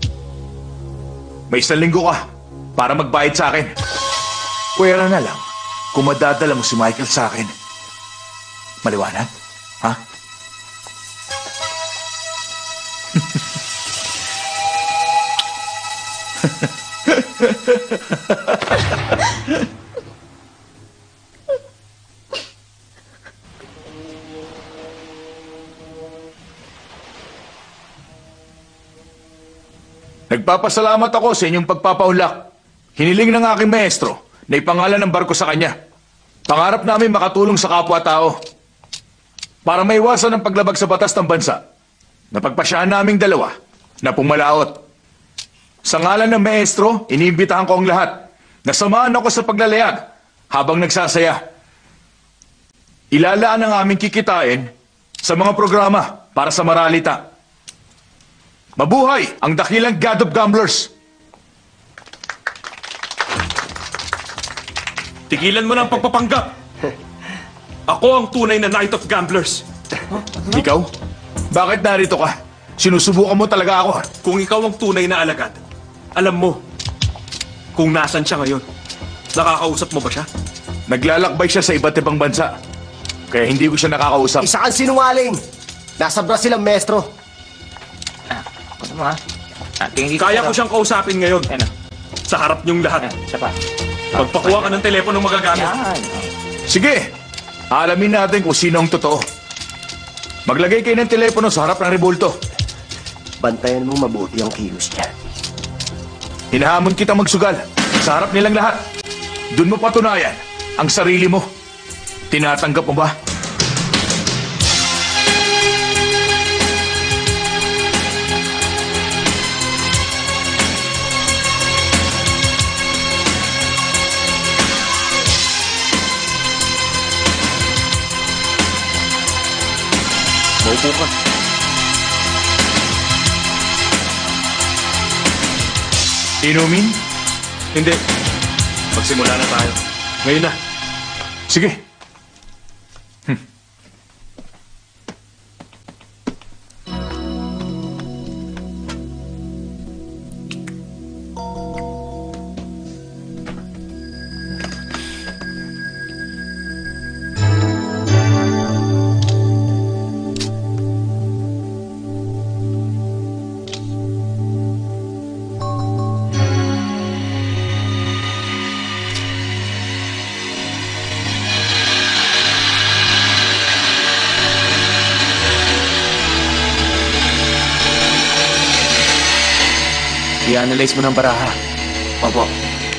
May isang linggo ka para magbayad sa akin. Pwera na lang kung madadala mo si Michael sa akin. Maliwanag? Ha? Nagpapasalamat ako sa inyong pagpapaunlak. Hiniling ng aking maestro na ipangalan ng barko sa kanya. Pangarap namin makatulong sa kapwa-tao para maiwasan ang paglabag sa batas ng bansa. Napagpasyahan naming dalawa na pumalaot. Sa ngalan ng maestro, iniimbitahan ko ang lahat na samahan ako sa paglalayag habang nagsasaya. Ilalaan ang aming kikitain sa mga programa para sa maralita. Mabuhay ang dakilang God of Gamblers! Tigilan mo na ang pagpapanggap! Ako ang tunay na Knight of Gamblers. Ikaw? Bakit narito ka? Sinusubukan mo talaga ako. Kung ikaw ang tunay na alagad, alam mo kung nasan siya ngayon. Nakakausap mo ba siya? Naglalakbay siya sa iba't ibang bansa. Kaya hindi ko siya nakakausap. Isa kang sinungaling. Nasa Brazil ang maestro. Ano mo ha? Ah, tingin dito, Kaya sir, ko oh. siyang kausapin ngayon. Ano? Sa harap niyong lahat. Ayan, siya pa. Magpakuha ka ng telepono magagamit. Yan. Sige, alamin natin kung sino ang totoo. Maglagay kayo ng telepono sa harap ng rebulto. Bantayan mo mabuti ang kilos niya. Hinahamon kita magsugal sa harap nilang lahat. Doon mo patunayan ang sarili mo. Tinatanggap mo ba? Maupo ka. Inumin? Hindi. Magsimula na tayo. Ngayon na. Sige. I-analyze mo ng baraha. Opo.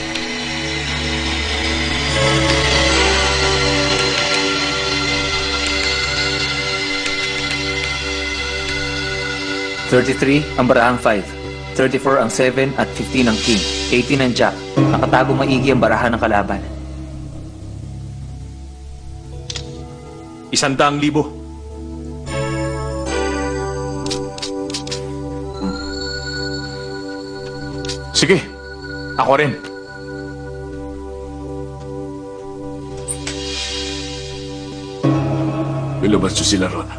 thirty-three ang barahang five. thirty-four ang seven at fifteen ang king. eighteen ang jack. Nakatago maigi ang baraha ng kalaban. Isandaang libo. Sige, ako rin. Ilabas nyo sila ron.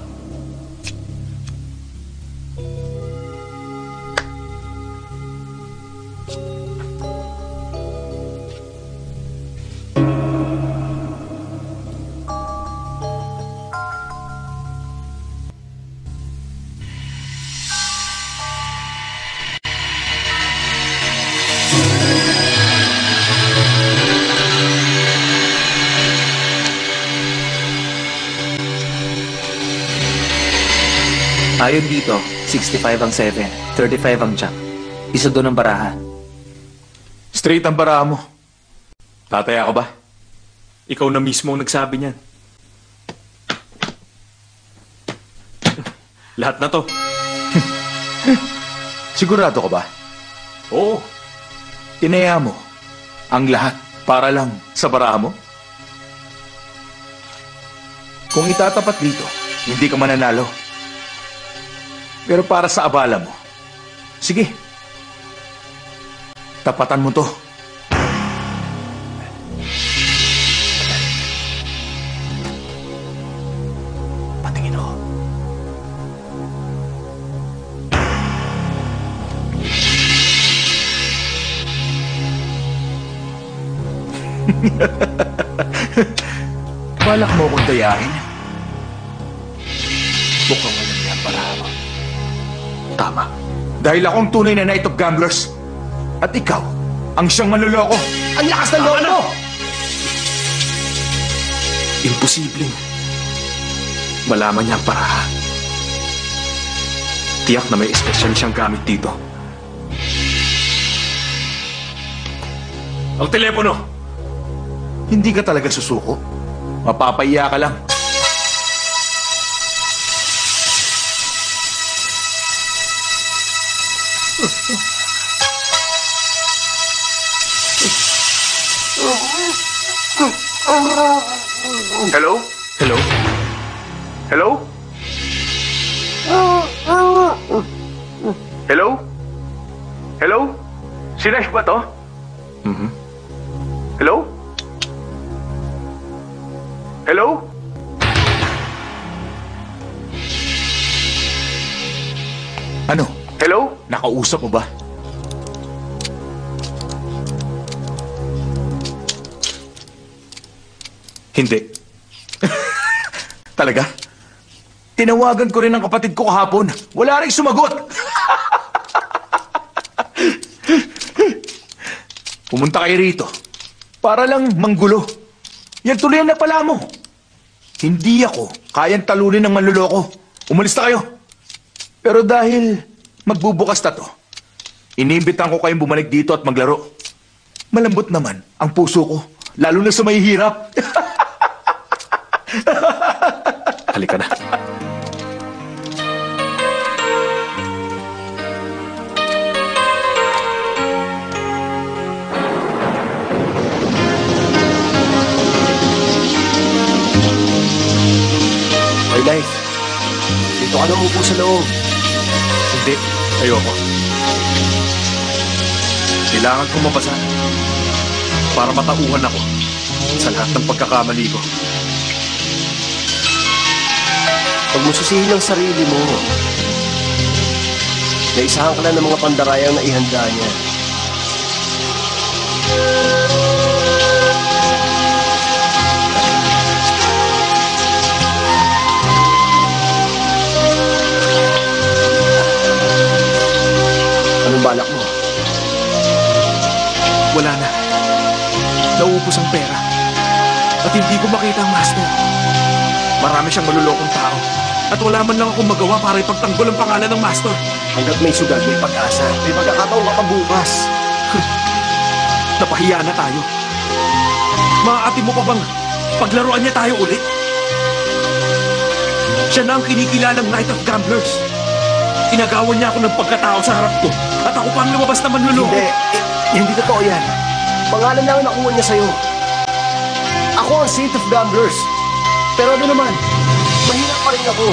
Ayon dito, sixty-five ang seven. thirty-five ang jack. Isa doon ang baraha. Straight ang baraha mo. Tataya ka ba? Ikaw na mismo ang nagsabi niyan. Lahat na to. Sigurado ka ba? Oo. Tinaya mo ang lahat para lang sa baraha mo? Kung itatapat dito, hindi ka mananalo. Pero para sa abala mo, sige, tapatan mo to. Patingin ako. Balak mo akong dayain? Mukhang walang yan para mo. Tama. Dahil akong tunay na Knight of Gamblers. At ikaw, ang siyang manloloko. Ang lakas ng loob mo! Imposibleng malaman niya ang paraha. Tiyak na may espesyal siyang gamit dito. Ang telepono! Hindi ka talaga susuko. Mapapahiya ka lang. Hello? Hello? Hello? Hello? Hello? Si Nash ba to? Mhm. Hello? Hello? Ano? Hello? Nakausap mo ba? Hindi. Talaga? Tinawagan ko rin ang kapatid ko kahapon. Wala rin sumagot. Pumunta kayo rito. Para lang manggulo. Yan tuloy na pala mo. Hindi ako kayang talunin ng manluloko. Umalis na kayo. Pero dahil magbubukas na to, inimbitan ko kayong bumalik dito at maglaro. Malambot naman ang puso ko, lalo na sa may hirap. Halika na. My life, dito ka na umupo sa loob. Hindi. Ayoko. Kailangan ko mabasa para matauhan ako sa lahat ng pagkakamali ko. Huwag mo sisihin ang sarili mo. Naisahan ka lang ng mga pandarayang na ihanda niya. Anong balak mo? Wala na. Naubos ang pera. At hindi ko makita ang master. Marami siyang malulokong tao. At wala man lang akong magawa para ipagtanggol ang pangalan ng master. Hanggat may sugat, may pag-asa. May pagkakataong ka pa bukas. Napahiya na tayo. Maaati mo pa bang paglaruan niya tayo ulit? Siya na ang kinikilalang Knight of Gamblers. Inagawan niya ako ng pagkatao sa harap ko. At ako pang lumabas na manluloko. Hindi. Eh, hindi totoo yan. Pangalan lang ang nakuha niya sa'yo. Ako ang Saint of Gamblers. Pero ano naman, mahirap pa rin ako.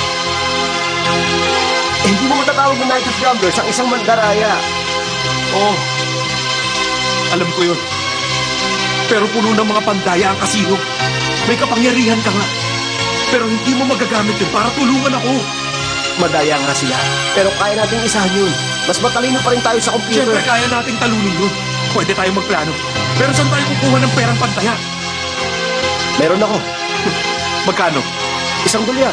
Eh, hindi mo matatawag ng Knight of Gamblers ang isang mandaraya. Oo. Alam ko yun. Pero puno ng mga pandaya ang kasino. May kapangyarihan ka nga. Pero hindi mo magagamit yun para tulungan ako. Madaya nga sila. Pero kaya nating isahan yun. Mas matalino pa rin tayo sa computer. Siyempre kaya nating talunin yun. Pwede tayong magplano. Pero saan tayo kukuha ng perang pantaya? Meron ako. Magkano? Isang dolyar.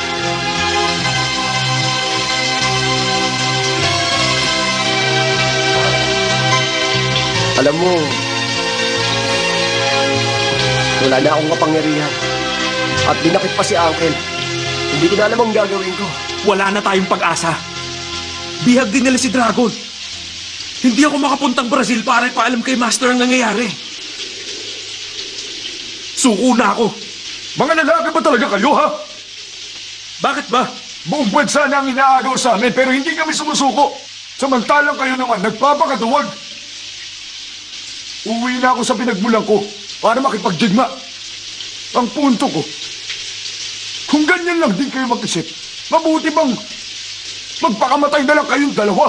Alam mo, wala na akong kapangyarihan. At dinakip pa si Uncle. Hindi ko na alam ang gagawin ko. Wala na tayong pag-asa. Bihag din nila si Dragon. Hindi ako makapuntang Brazil para ipaalam kay Master ang nangyayari. Suko na ako. Mga lalaki ba talaga kayo, ha? Bakit ba? Buong bansa na ang inaagaw sa amin, pero hindi kami sumusuko. Samantalang kayo naman, nagpapakaduwag. Uwi na ako sa pinagmulan ko para makipagdigma. Ang punto ko, kung ganyan lang din kayo mag-isip, mabuti bang magpakamatay na lang kayong dalawa?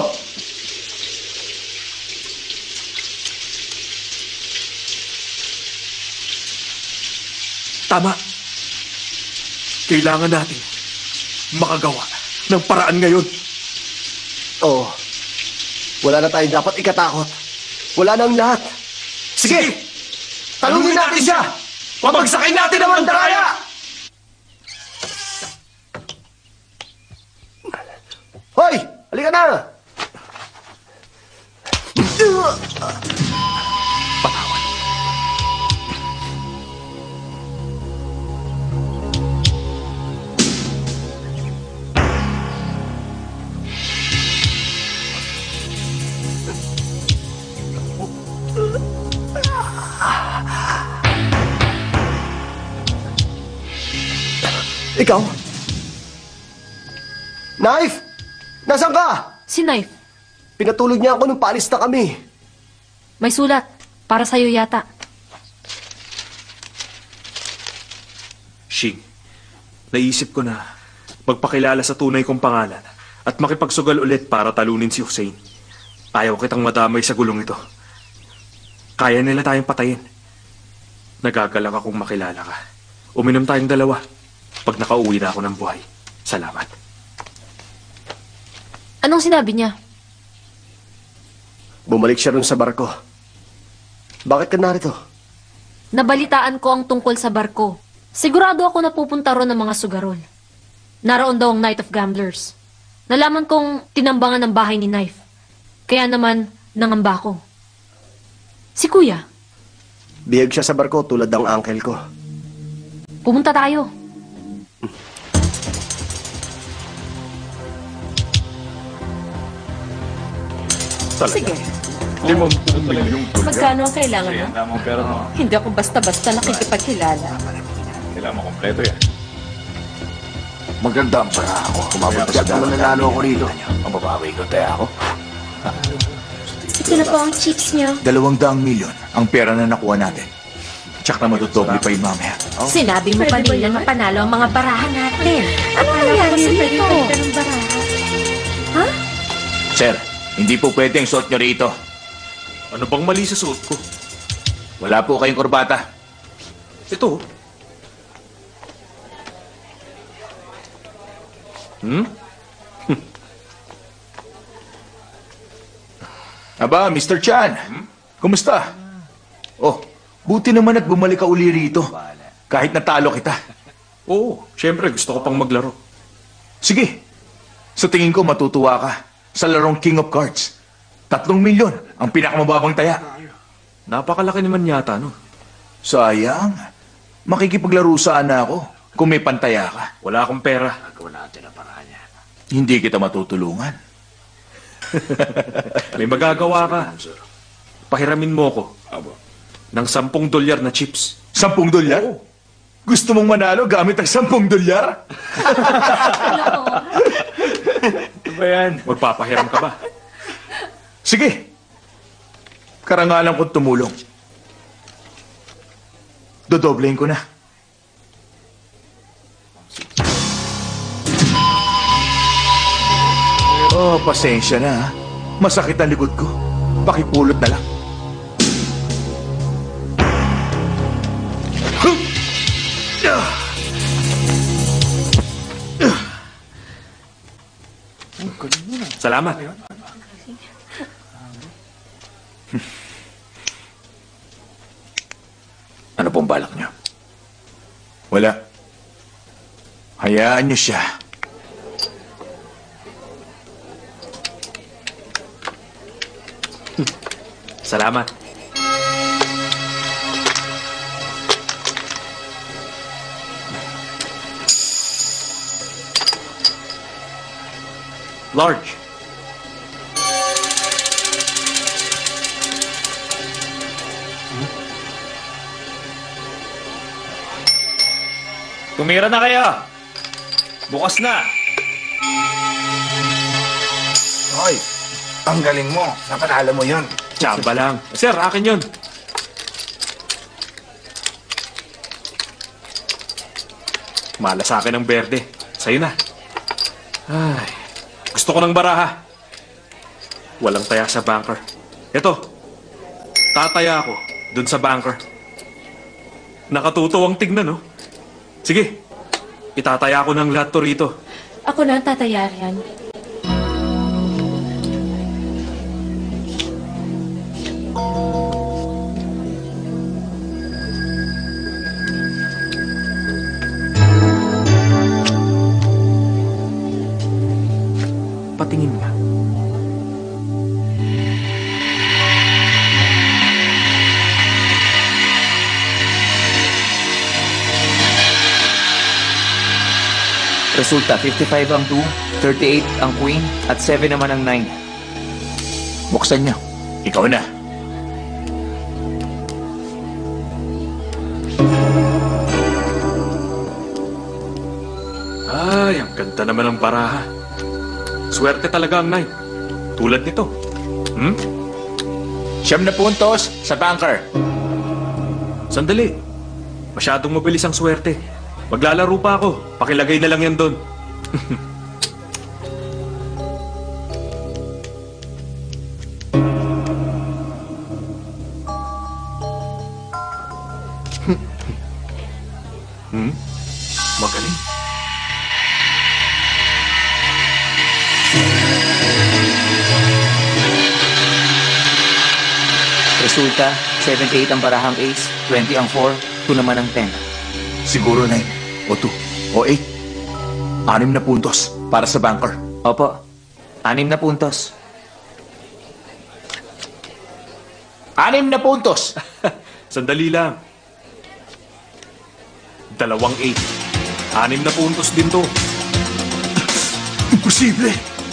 Tama. Kailangan natin makagawa ng paraan ngayon. Oo. Wala na tayong dapat ikatakot. Wala na ang lahat. Sige! Talunin natin siya! Pabagsakin natin ang mandaraya! Hoy! Halika na! Patawan. Ikaw? Knife! Nasaan ka? Si Knife, Pinatulog niya ako nung paalis na kami. may sulat. Para sa'yo yata. Shing, naisip ko na magpakilala sa tunay kong pangalan at makipagsugal ulit para talunin si Hussein. Ayaw kitang madamay sa gulong ito. Kaya nila tayong patayin. Nagagalak akong makilala ka. Uminom tayong dalawa pag nakauwi na ako ng buhay. Salamat. Anong sinabi niya? Bumalik siya ron sa barko. Bakit ka narito? Nabalitaan ko ang tungkol sa barko. Sigurado ako na pupunta ron ng mga sugarol. Naroon daw ang Night of Gamblers. Nalaman kong tinambangan ng bahay ni Knife. Kaya naman, nangamba ko. Si Kuya, Bihag siya sa barko tulad ng uncle ko. pumunta tayo. Sige, Limampung milyong dolyar. magkano ang kailangan mo? Kailangan mo pera mo. Hindi ako basta-basta nakikipagkilala. Kailangan mo kompleto yan. Maganda ang para ako. Kumabot sa dalawa. Nanalo ako rito. Ang babawi ko tayo ako. Ito na po ang chips niyo. Dalawang daang milyon ang pera na nakuha natin. Tsak na matutoble pa yung mamaya. Sinabi mo pa nila na panalo ang mga barahan natin. Ano nangyari rito? Ng barahan? Ha? Sir, hindi po pwede ang suot nyo rito. Ano bang mali sa suot ko? Wala po kayong kurbata. Ito. Hmm? Aba, Mister Chan. Kumusta? Oh, buti naman at bumalik ka uli rito. Kahit natalo kita. Oo, syempre gusto ko pang maglaro. Sige. Sa tingin ko matutuwa ka sa larong King of Cards. Tatlong milyon ang pinakamababang taya. Napakalaki naman yata, no? Sayang. Makikipaglaro sana ako kung may pantaya ka. Wala akong pera. Hindi kita matutulungan. May magagawa ka. Pahiramin mo ko ng sampung dolyar na chips. Sampung dolyar? Gusto mong manalo gamit ang sampung dolyar? Ano ba yan? Magpapahiram ka ba? Sige. Karangalan ko't tumulong. Dodoblein ko na. Oh, pasensya na. Ha? Masakit ang likod ko. Pakipulot na lang. Salamat. Ano pong balak niyo? Wala. Hayaan niyo siya. Salamat. Large. Tumira na kayo. Bukas na. Hoy, ang galing mo. Napanalo mo yun. Tsamba lang. Sir, akin yun. Mala sa akin ang berde. Sa'yo na. Ay, gusto ko ng baraha. Walang taya sa banker. Ito, tataya ako dun sa banker. Nakatutuwang tignan, no? Sige, itataya ko ng lahat to rito. Ako na ang tatayaran. Patingin nga. Resulta, fifty-five ang two, thirty-eight ang queen, at seven naman ang nine. Buksan niyo. Ikaw na. Ganda naman ang baraha. Swerte talaga ang Knight. Tulad nito. Hmm? Siyam na puntos sa banker. Sandali. Masyadong mabilis ang swerte. Maglalaro pa ako. Pakilagay na lang yan doon. Hmm? Magaling. Resulta, seventy-eight ang barahang ace, twenty ang four, two naman ang ten. Siguro nine o two o eight. Anim na puntos para sa banker. Opo, anim na puntos. Anim na puntos! Sandali lang. Dalawang eight. Anim na puntos din to. Imposible!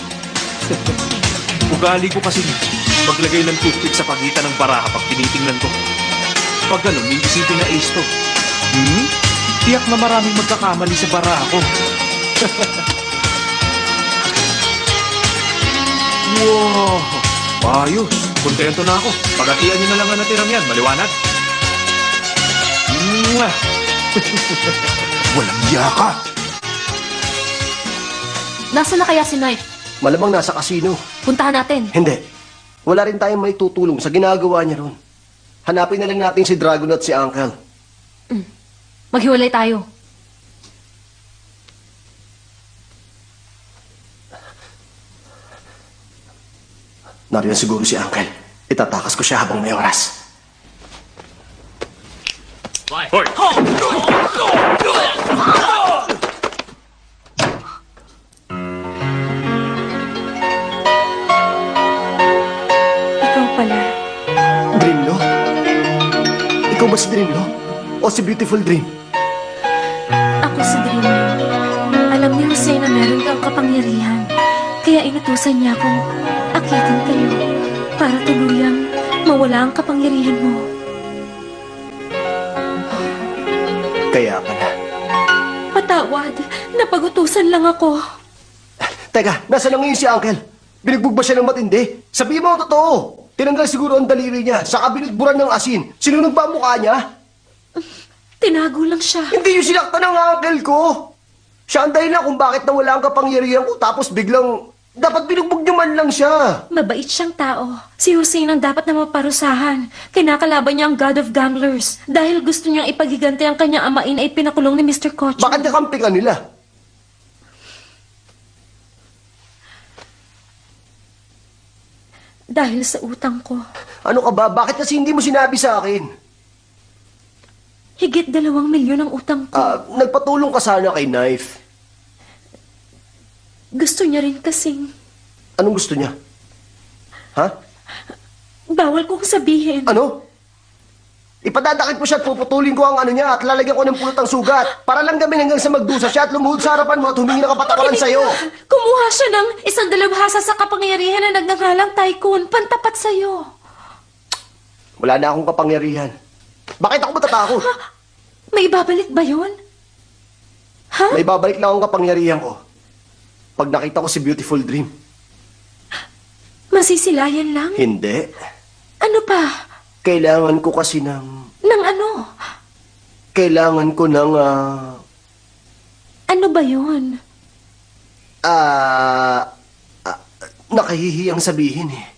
Ugali ko kasi maglagay ng toothpick sa pagitan ng baraha pag tinitingnan ko. Pag ganun, may isipin na ace to. Hmm? Tiyak na maraming magkakamali sa baraha ko. Wow! Ayos! Kontento na ako. Pagatian niyo na lang ang natirang yan. Maliwanag. Mwah! Walang yaka! Nasaan na kaya si Knight? Malamang nasa kasino. Puntahan natin. Hindi. Wala rin tayong may tutulong sa ginagawa niya ron. Hanapin na lang natin si Dragon at si Uncle. Maghiwalay tayo. Nariyan siguro si Uncle. Itatakas ko siya habang may oras. Hoy! Ikaw pala. Dreamlo? Ikaw ba si Dreamlo? O si Beautiful Dream? Ako si Dream. Alam ni Jose na meron kang kapangyarihan. Kaya inutusan niya akong akitin kayo para tuluyang mawala ang kapangyarihan mo. Kaya pala. Patawad, napagutusan lang ako. Teka, nasa na ngayon si Uncle? Binugbog ba siya ng matindi? Sabihin mo ang totoo. Tinanggal siguro ang daliri niya, saka binudburan ng asin. Sinunog ba ang mukha niya? Tinago lang siya. Hindi yung sinaktan ng uncle ko. Siya ang dahilan kung bakit nawala ang kapangyarihan ko tapos biglang dapat binugbog niyo man lang siya. Mabait siyang tao. Si Jose ang dapat na maparusahan. Kinakalaban niya ang God of Gamblers dahil gusto niyang ipagiganti ang kanyang amain ay pinakulong ni Mister Kocho. Bakit nakampi ka nila? Dahil sa utang ko. Ano ka ba? Bakit kasi hindi mo sinabi sa akin? Higit dalawang milyon ang utang ko. Ah, nagpatulong ka sana kay Knife. Gusto niya rin kasing... Anong gusto niya? Ha? Bawal kong sabihin. Ano? Ipadadakit ko siya at puputulin ko ang ano niya at lalagyan ko ng pulot ang sugat para lang gamin hanggang sa magdusa siya at lumuhod sa harapan mo at humingi ng kapatawaran sa'yo. Kumuha siya ng isang dalabhasa sa kapangyarihan na nagngangalang Tycoon, pantapat sa'yo. Wala na akong kapangyarihan. Bakit ako matatakot? Ha? May babalik ba yun? Ha? May babalik lang akong kapangyarihan ko. Pag nakita ko si Beautiful Dream. Masisilayan lang? Hindi. Ano pa? Kailangan ko kasi ng... Nang ano? Kailangan ko ng... ah, Ano ba yun? Ah... ah, nakahihiyang sabihin eh.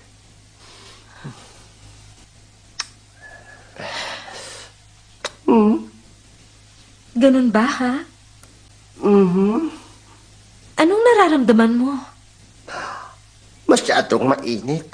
Hmm? Ganun ba, ha? Mhm. Anong nararamdaman mo? Masyadong mainit.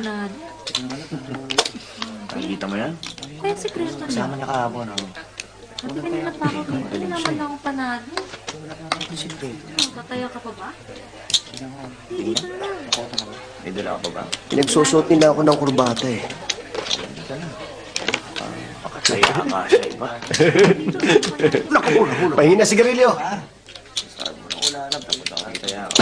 panalo. Nakikita mo yan? Kaya sikreto na. Kasama niya kahapon, oh. Sabi ka naman ako, hindi naman lang ako panalo. Sikreto. Tataya ka pa ba? Hindi dito na lang. May dala ka pa ba? Pinagsusuot nila ako ng kurbata eh. Pakasaya ka siya, iba. Pahingi na sigarilyo. Sabi mo na wala na, tapos nakakitaya ka.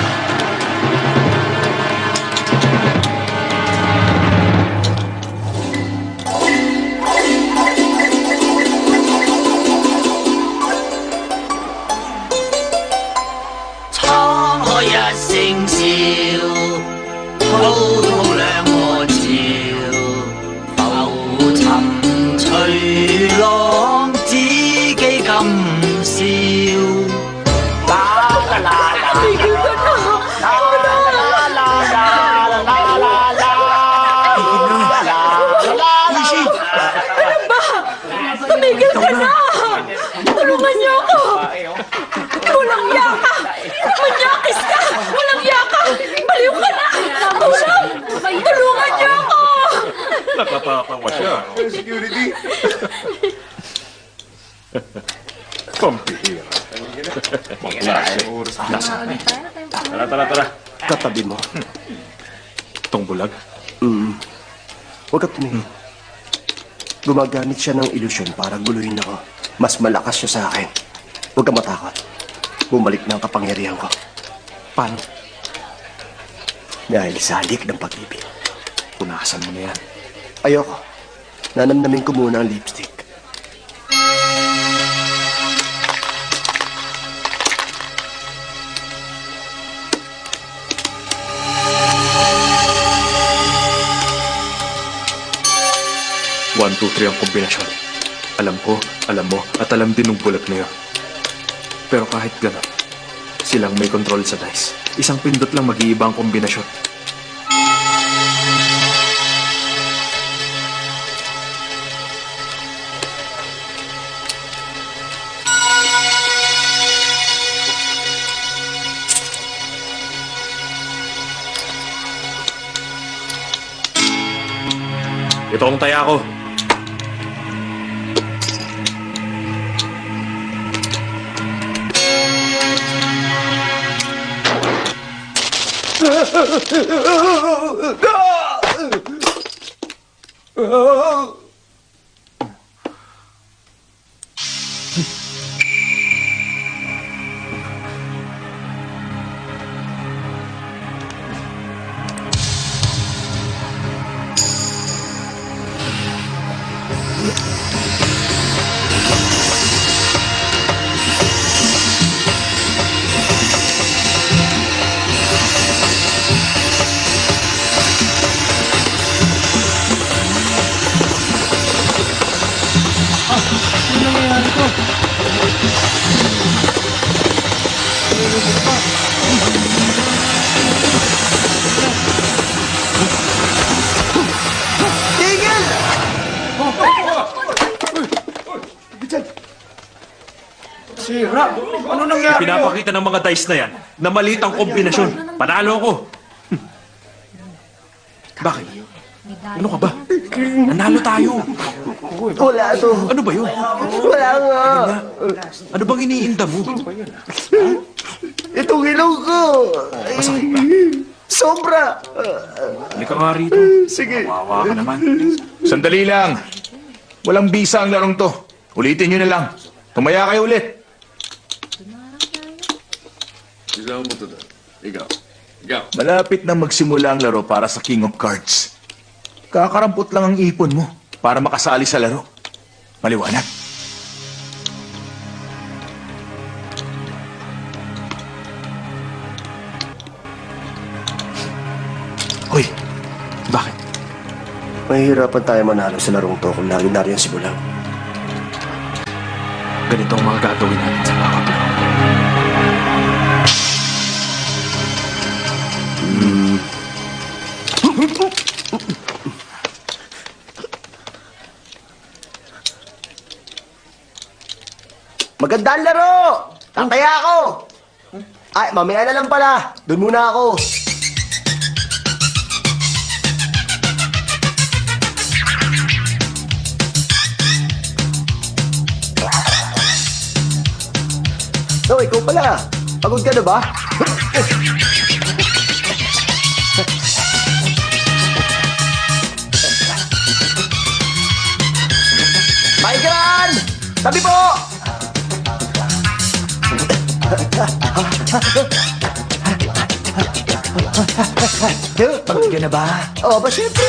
Tumigil ka na! Tulungan niyo ako! Walang yaka! Manyakis ka! Walang yaka! Baliw ka na! Tulong! Tulungan niyo ako! Nakatatawa siya. Security. Pampihira. Maklase. Tara, tara, tara. Katabi mo. Itong bulag. Mm. Huwag ka tumingin. Gumagamit siya ng ilusyon para guluhin ako. Mas malakas siya sa akin. Huwag ka matakot. Bumalik na ang kapangyarihan ko. Paano? Dahil sa halik ng pag-ibig. Punasan mo na yan. Ayoko. Nanamnamin ko muna ang lipstick. One, two, three ang kombinasyon. Alam ko, alam mo, at alam din ng bulag na yun. Pero kahit gano'n, silang may control sa dice. Isang pindot lang mag-iiba ang kombinasyon. Ito ang taya ko. Sira! Ano nangyari? Pinapakita ng mga dice na yan na maliit ang kombinasyon. Panalo ako. Hmm. Bakit? Ano ka ba? Nanalo tayo. Wala to. Ano ba yun? Wala nga. Ano bang iniinda mo? Itong ilong ko. Masakit ba? Sobra. Halika nga rito. Sige. Kawawa ka naman. Sandali lang. Walang bisa ang larong to. Ulitin nyo na lang. Tumaya kayo ulit. Malapit na magsimula ang laro para sa King of Cards. Kakarampot lang ang ipon mo para makasali sa laro. Maliwanag. Hoy, bakit? Mahihirapan tayo manalo sa larong to kung lagi nariyan si Bulang. Ganito ang mga gagawin natin sa bawat laro. Hmm. Magandang laro! Tataya ako! Ay, mamaya na lang pala. Doon muna ako. pala. Pagod ka na ba? Migran! Tabi po! Pagod ka na ba? Oo, ba syempre?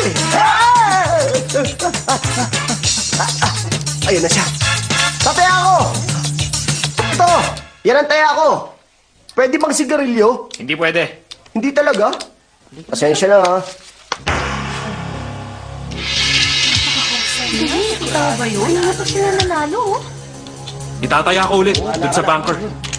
Ayun na siya. Tataya ako! Ito! Yan ang taya ko! Pwede bang sigarilyo? Hindi pwede. Hindi talaga? Pasensya na ha. Tama ba yun? Hindi pa sila nanalo, oh. Itataya ko ulit dun sa bunker.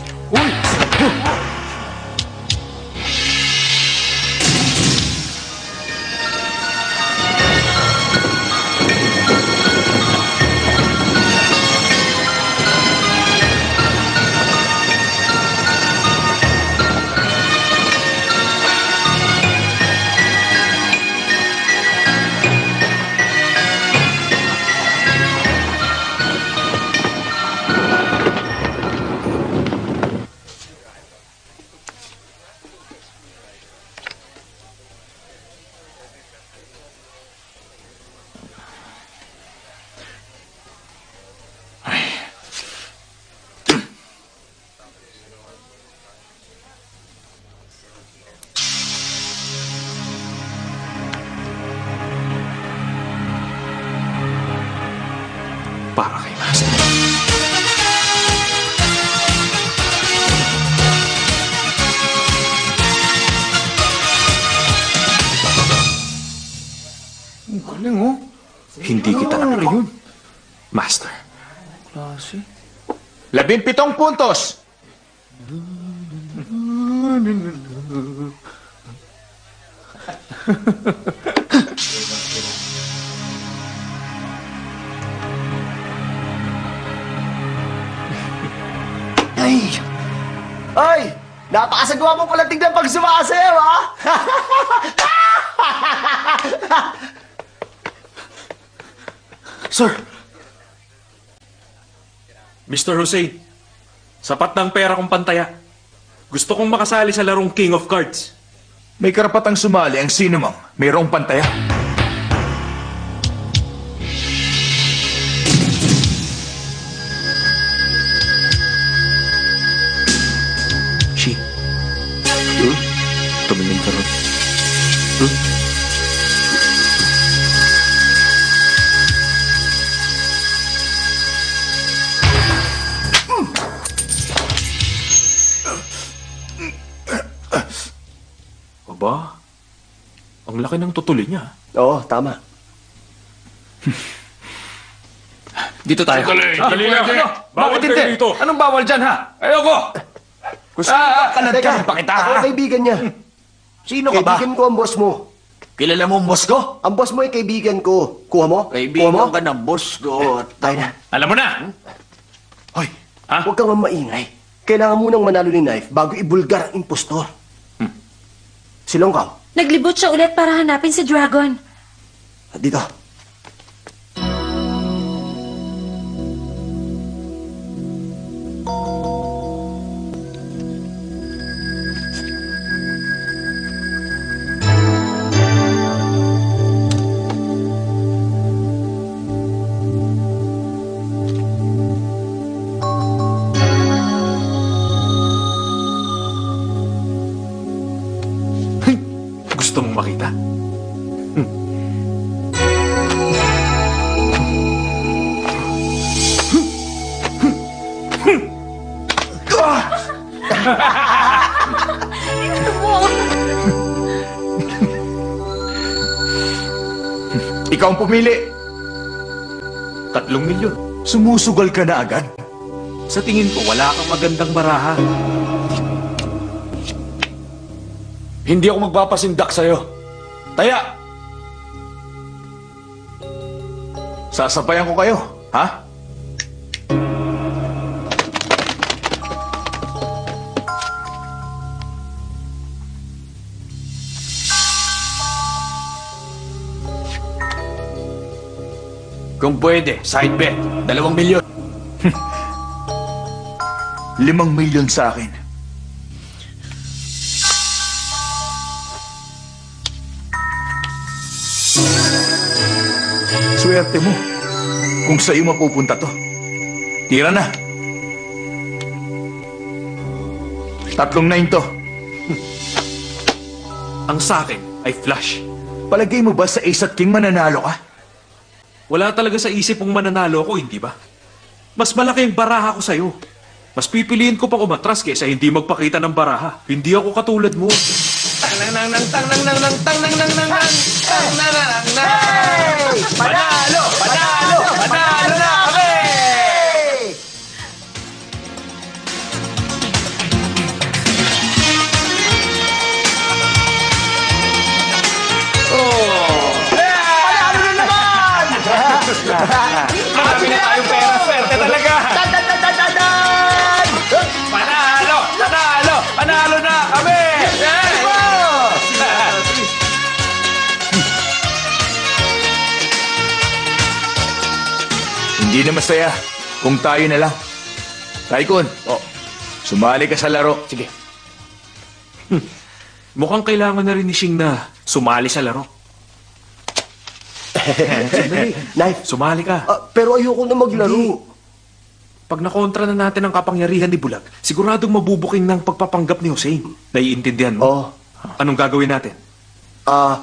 Para kay Master. Ang galing, oh. Hindi kita nakita. Master. Klase. Labimpitong puntos. Ay! Ay! Napakasagawa mo pala tignan pag sumasayaw, ha? Sir! Mister Hussein, sapat ng pera kong pantaya. Gusto kong makasali sa larong King of Cards. May karapatang sumali ang sino mang mayroong pantaya. Shi. Hmm? Tumingin ka ron. Hmm? Aba, ang laki ng tutuli niya. Oo, tama. Dito tayo. Dali, Ah, dali lang. ano? Bawal Bakit kayo hindi? dito. Anong bawal dyan, ha? Ayoko! Gusto Ah, ah, ka Teka, Teka, pa kita, ako ha? ang kaibigan niya. Sino ka ba? Kaibigan ko ang boss mo. Kilala mo ang boss ko? Ang boss mo ay kaibigan ko. Kuha mo? Kuha mo? Kaibigan ka ng boss ko. Tayo na. Alam mo na! Hoy, Ha? Huwag kang maingay. Kailangan munang manalo ni Knife bago ibulgar ang impostor. Hmm. Silongkaw, Naglibot siya ulit para hanapin si Dragon. dito. Gusto mong makita? Ikaw ang pumili. Tatlong milyon. Sumusugal ka na agad. Sa tingin ko, wala kang magandang baraha. Hindi ako magpapasindak sa'yo. Taya! Sasabayan ko kayo, ha? Kung pwede, side bet. Dalawang milyon. limang milyon sa akin. Swerte mo kung sa'yo mapupunta to. Tira na. Tatlong nine to. Ang sa akin ay flush. Palagay mo ba sa ace at king mananalo ka? Wala talaga sa isip mong mananalo ako, hindi ba? Mas malaki ang baraha ko sa'yo. Mas pipiliin ko pa umatras kaysa hindi magpakita ng baraha. Hindi ako katulad mo. Hey! Panalo! Panalo! Panalo na kami! Panalo na naman! Marami na tayong pera, swerte talaga! Tan-tan-tan-tan-tan! Panalo! Panalo! Panalo na kami! Hindi na masaya kung tayo na lang. Tycoon, oh, sumali ka sa laro. Sige. Mukhang kailangan na rin ni Shing na sumali sa laro. Knife, Sumali ka. ah, pero ayoko na maglaro. Pag nakontra na natin ang kapangyarihan ni Bulag, siguradong mabubuking ng pagpapanggap ni Hussein. Naiintindihan mo? Oh, Anong gagawin natin? ah...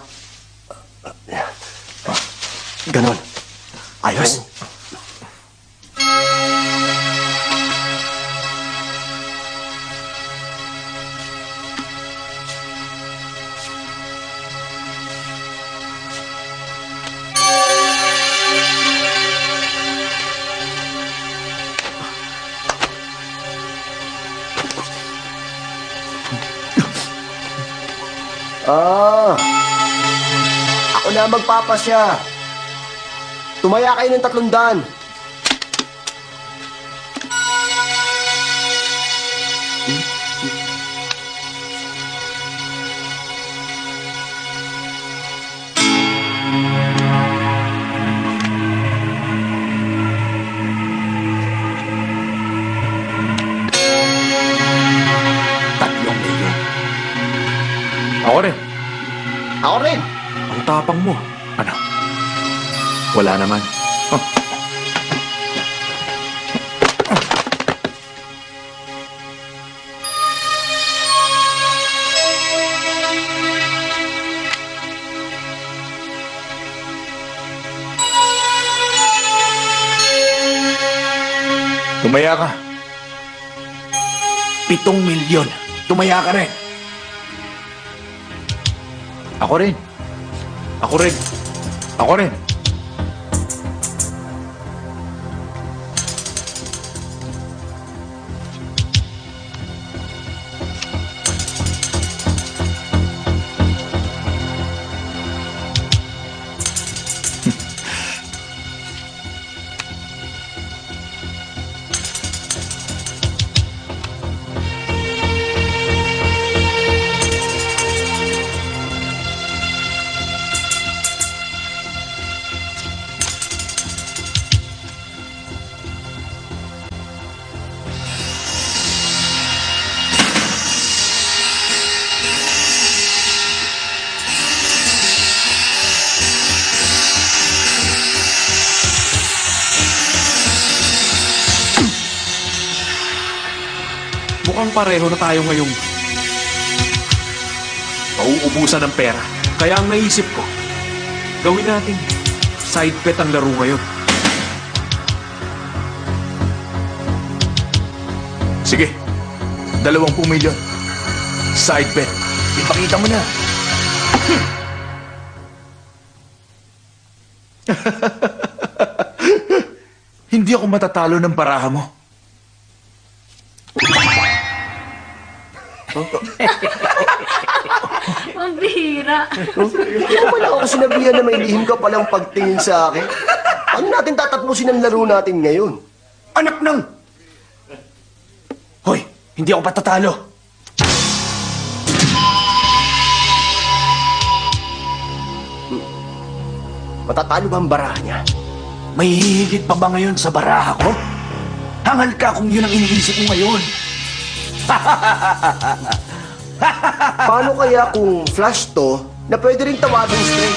ganon. Ayos. Ah, ako na magpapasya. Tumaya kayo ng tatlong daan. Tatlong milyon. Ako rin. Ako rin. Ang tapang mo. Ano? Wala naman. Tumaya ka. Pitong milyon. Tumaya ka rin. Ako rin. Ako rin. Ako rin. Mukhang pareho na tayo ngayong mauubusan ng pera. Kaya ang naisip ko, gawin natin side bet ang laro ngayon. Sige. Dalawampung milyon. Side bet. Ipakita mo na. Hindi ako matatalo ng baraha mo. Ang bihira. Hindi mo lang ako sinabihan na may lihim ka palang pagtingin sa akin. Ano natin tatatpusin ang laro natin ngayon? Anak ng... Hoy, hindi ako patatalo. Matatalo ba ang baraha niya? May hihigit pa ba ngayon sa baraha ko? Hangal ka kung yun ang iniisip mo ngayon. Paano kaya kung flash to na pwede rin tawagin straight?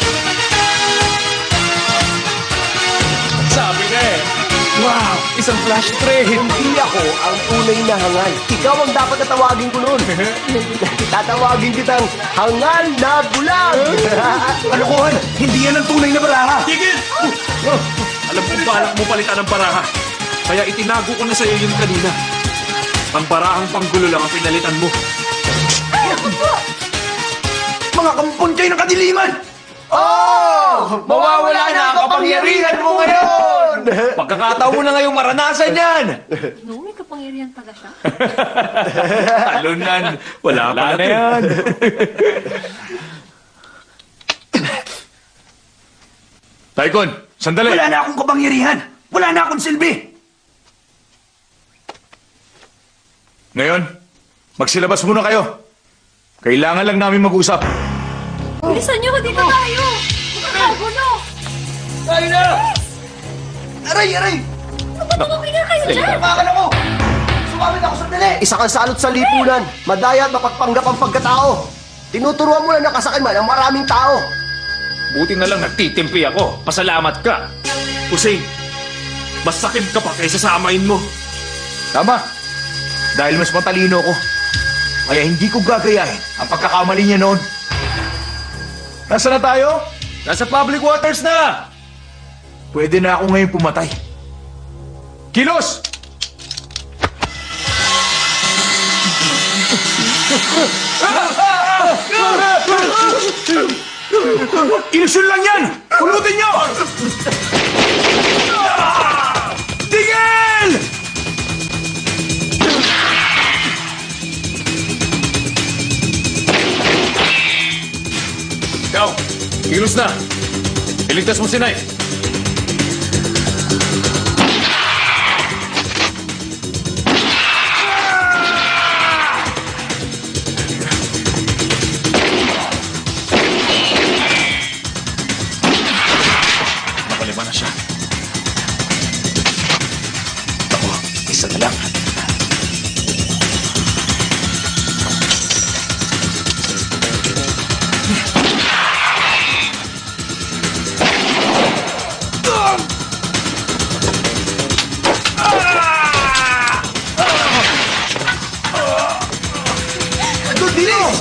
Sabi ka eh. Wow, isang flash trade. Hindi ako ang tunay na hangal. Ikaw ang dapat na tawagin ko noon. Tatawagin kitang hangal na bulag. Kalokohan! Hindi yan ang tunay na baraha! Tigil! Alam kong balak mo palitan ng baraha. Kaya itinago ko na sa'yo yun kanina. Ang barahang panggulo lang ang pinalitan mo. Mga kampon kayo ng kadiliman! Oh! Mawawala na ang kapangyarihan mo ngayon! Pagkakataon mo na ngayong maranasan yan! No, may kapangyarihan pala siya. Talunan. Wala, Wala pala na to. yan. Tycoon, sandali. Wala na akong kapangyarihan! Wala na akong silbi! Ngayon, magsilabas muna kayo. Kailangan lang namin mag-usap. Bilisan niyo, dito tayo! Magkakagulo! Tayo na! Aray, aray! Tumumi nga kayo dyan! Tumakan ako! Sumamit ako sandali! Isa kang salot sa lipunan. Madaya at mapagpanggap ang pagkatao. Tinuturuan mo na nakasakiman ang maraming tao. Buti na lang nagtitimpi ako. Pasalamat ka. Hussein, mas sakit ka pa kaysa sa amain mo. Tama. Dahil mas matalino ko. Kaya hindi ko gagayahin ang pagkakamali niya noon. Nasaan na tayo? Nasa public waters na! Pwede na ako ngayon pumatay. Kilos! Ilusyon lang yan! Pulutin nyo! Tigil! Ikaw, kilos na. Iligtas mo si Knife. Nakalima na siya. Ako, isa na lang. Doon, bilis!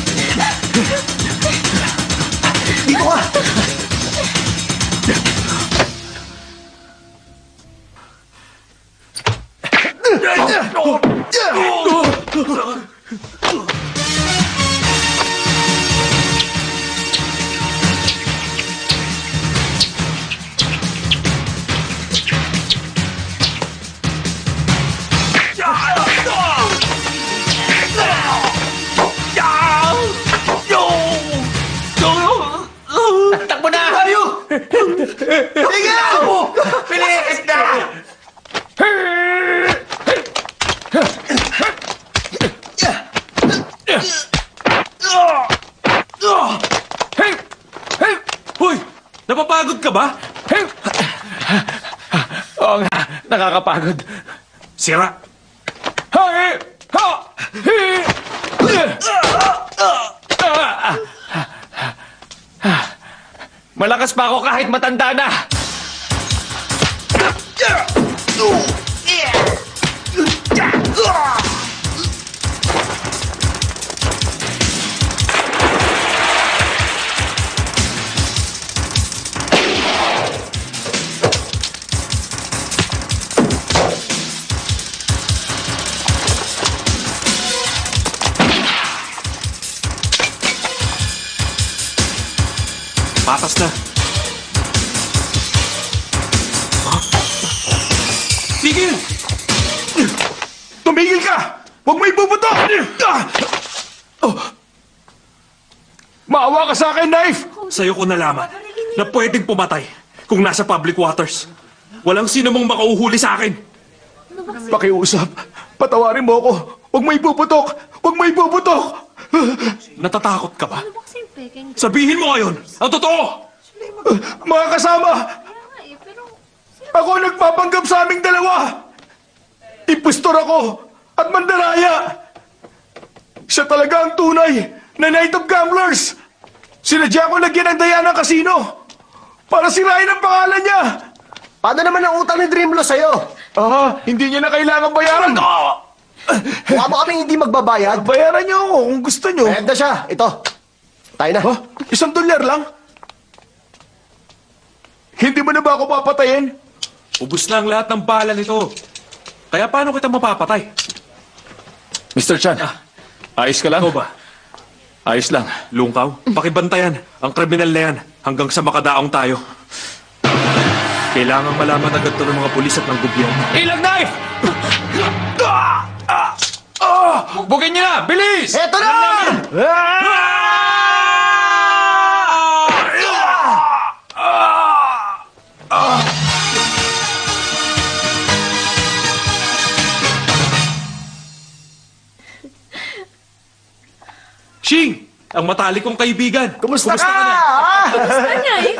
Dito ka! Takbo na! Tayo! Tigil! Bilis na! Hoy! Napapagod ka ba? Oo nga, nakakapagod. Sira! Hay! Ha! Hi! Malakas pa ako kahit matanda na! Patas na. Tigil! Tumigil ka! Huwag mo ibubuto! Oh. Maawa ka sa akin, Knife! Sa'yo ko nalaman na pwedeng pumatay kung nasa public waters. Walang sino mong makauhuli sa akin. Pakiusap, patawarin mo ako. Huwag mo ibubutok! Huwag mo ibubutok! Natatakot ka ba? Ano ba kasing peking? Sabihin mo ngayon ang totoo! Mga kasama, Eh, pero... ako ang nagpapanggap sa aming dalawa! Impostor ako at mandaraya! Siya talaga ang tunay na Knight of Gamblers. Sinadya ko lagyan ng daya ng kasino para sirain ang pangalan niya. Paano naman ang utang ni Dreamlo sa'yo? Ah, hindi niya na kailangan bayaran. Mukha mo kaming hindi magbabayad. Bayaran niyo ako kung gusto niyo. Bayad na siya. Ito. Tayo na. Ha? Isang dolyar lang? Hindi mo na ba ako papatayin? Ubus na ang lahat ng bala nito. Kaya paano kita mapapatay? mister Chan, ayos ka lang? Ikaw ba? Ayos lang. Lungkaw? Pakibantayan ang kriminal na yan hanggang sa makadaong tayo. Kailangan malaman agad to ng mga pulis at ng gobyerno. Ilang knife! Bugbugin niyo na! Bilis! Eto na! Shing! Ang matalik kong kaibigan. Kumusta, ka? na? Ah, Ano eh?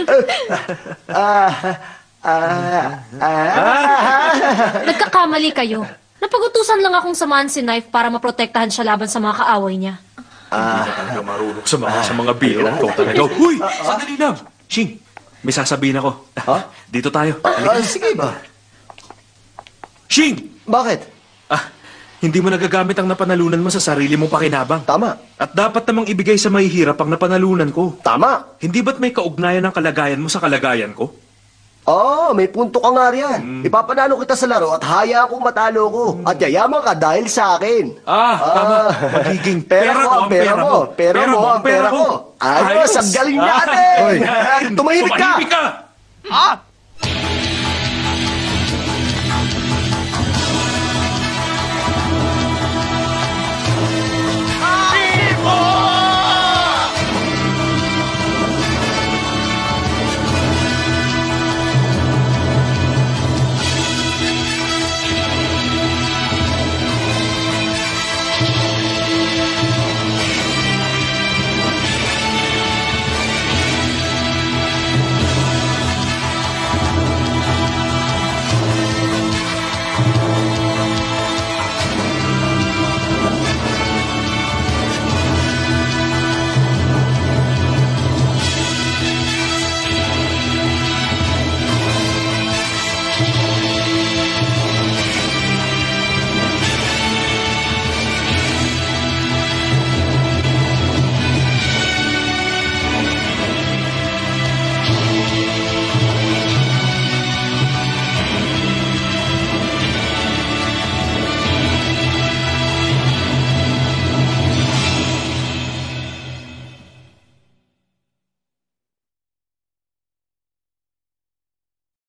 Nagkakamali kayo. Napag-utusan lang akong samahan si Knife para maprotektahan siya laban sa mga kaaway niya. Talaga marunong sa mga, sa mga biro. Ikaw talaga. Uy! Sandali lang! Shing! May sasabihin ako. Ha? Dito tayo. Ah, sige ba? Shing! Bakit? Ah, hindi mo nagagamit ang napanalunan mo sa sarili mong pakinabang. Tama. At dapat namang ibigay sa mahihirap ang napanalunan ko. Tama. Hindi ba't may kaugnayan ng kalagayan mo sa kalagayan ko? Oo, oh, may punto ka nga riyan. Ipapanalo kita sa laro at haya akong matalo ko. At yayaman ka dahil sa akin. Ah, tama. Magiging Pera ko ang ang pera mo. Pera mo ang pera ko. Ayos, ang galing natin. Tumahimik ka. Tumahimik ka! Ah!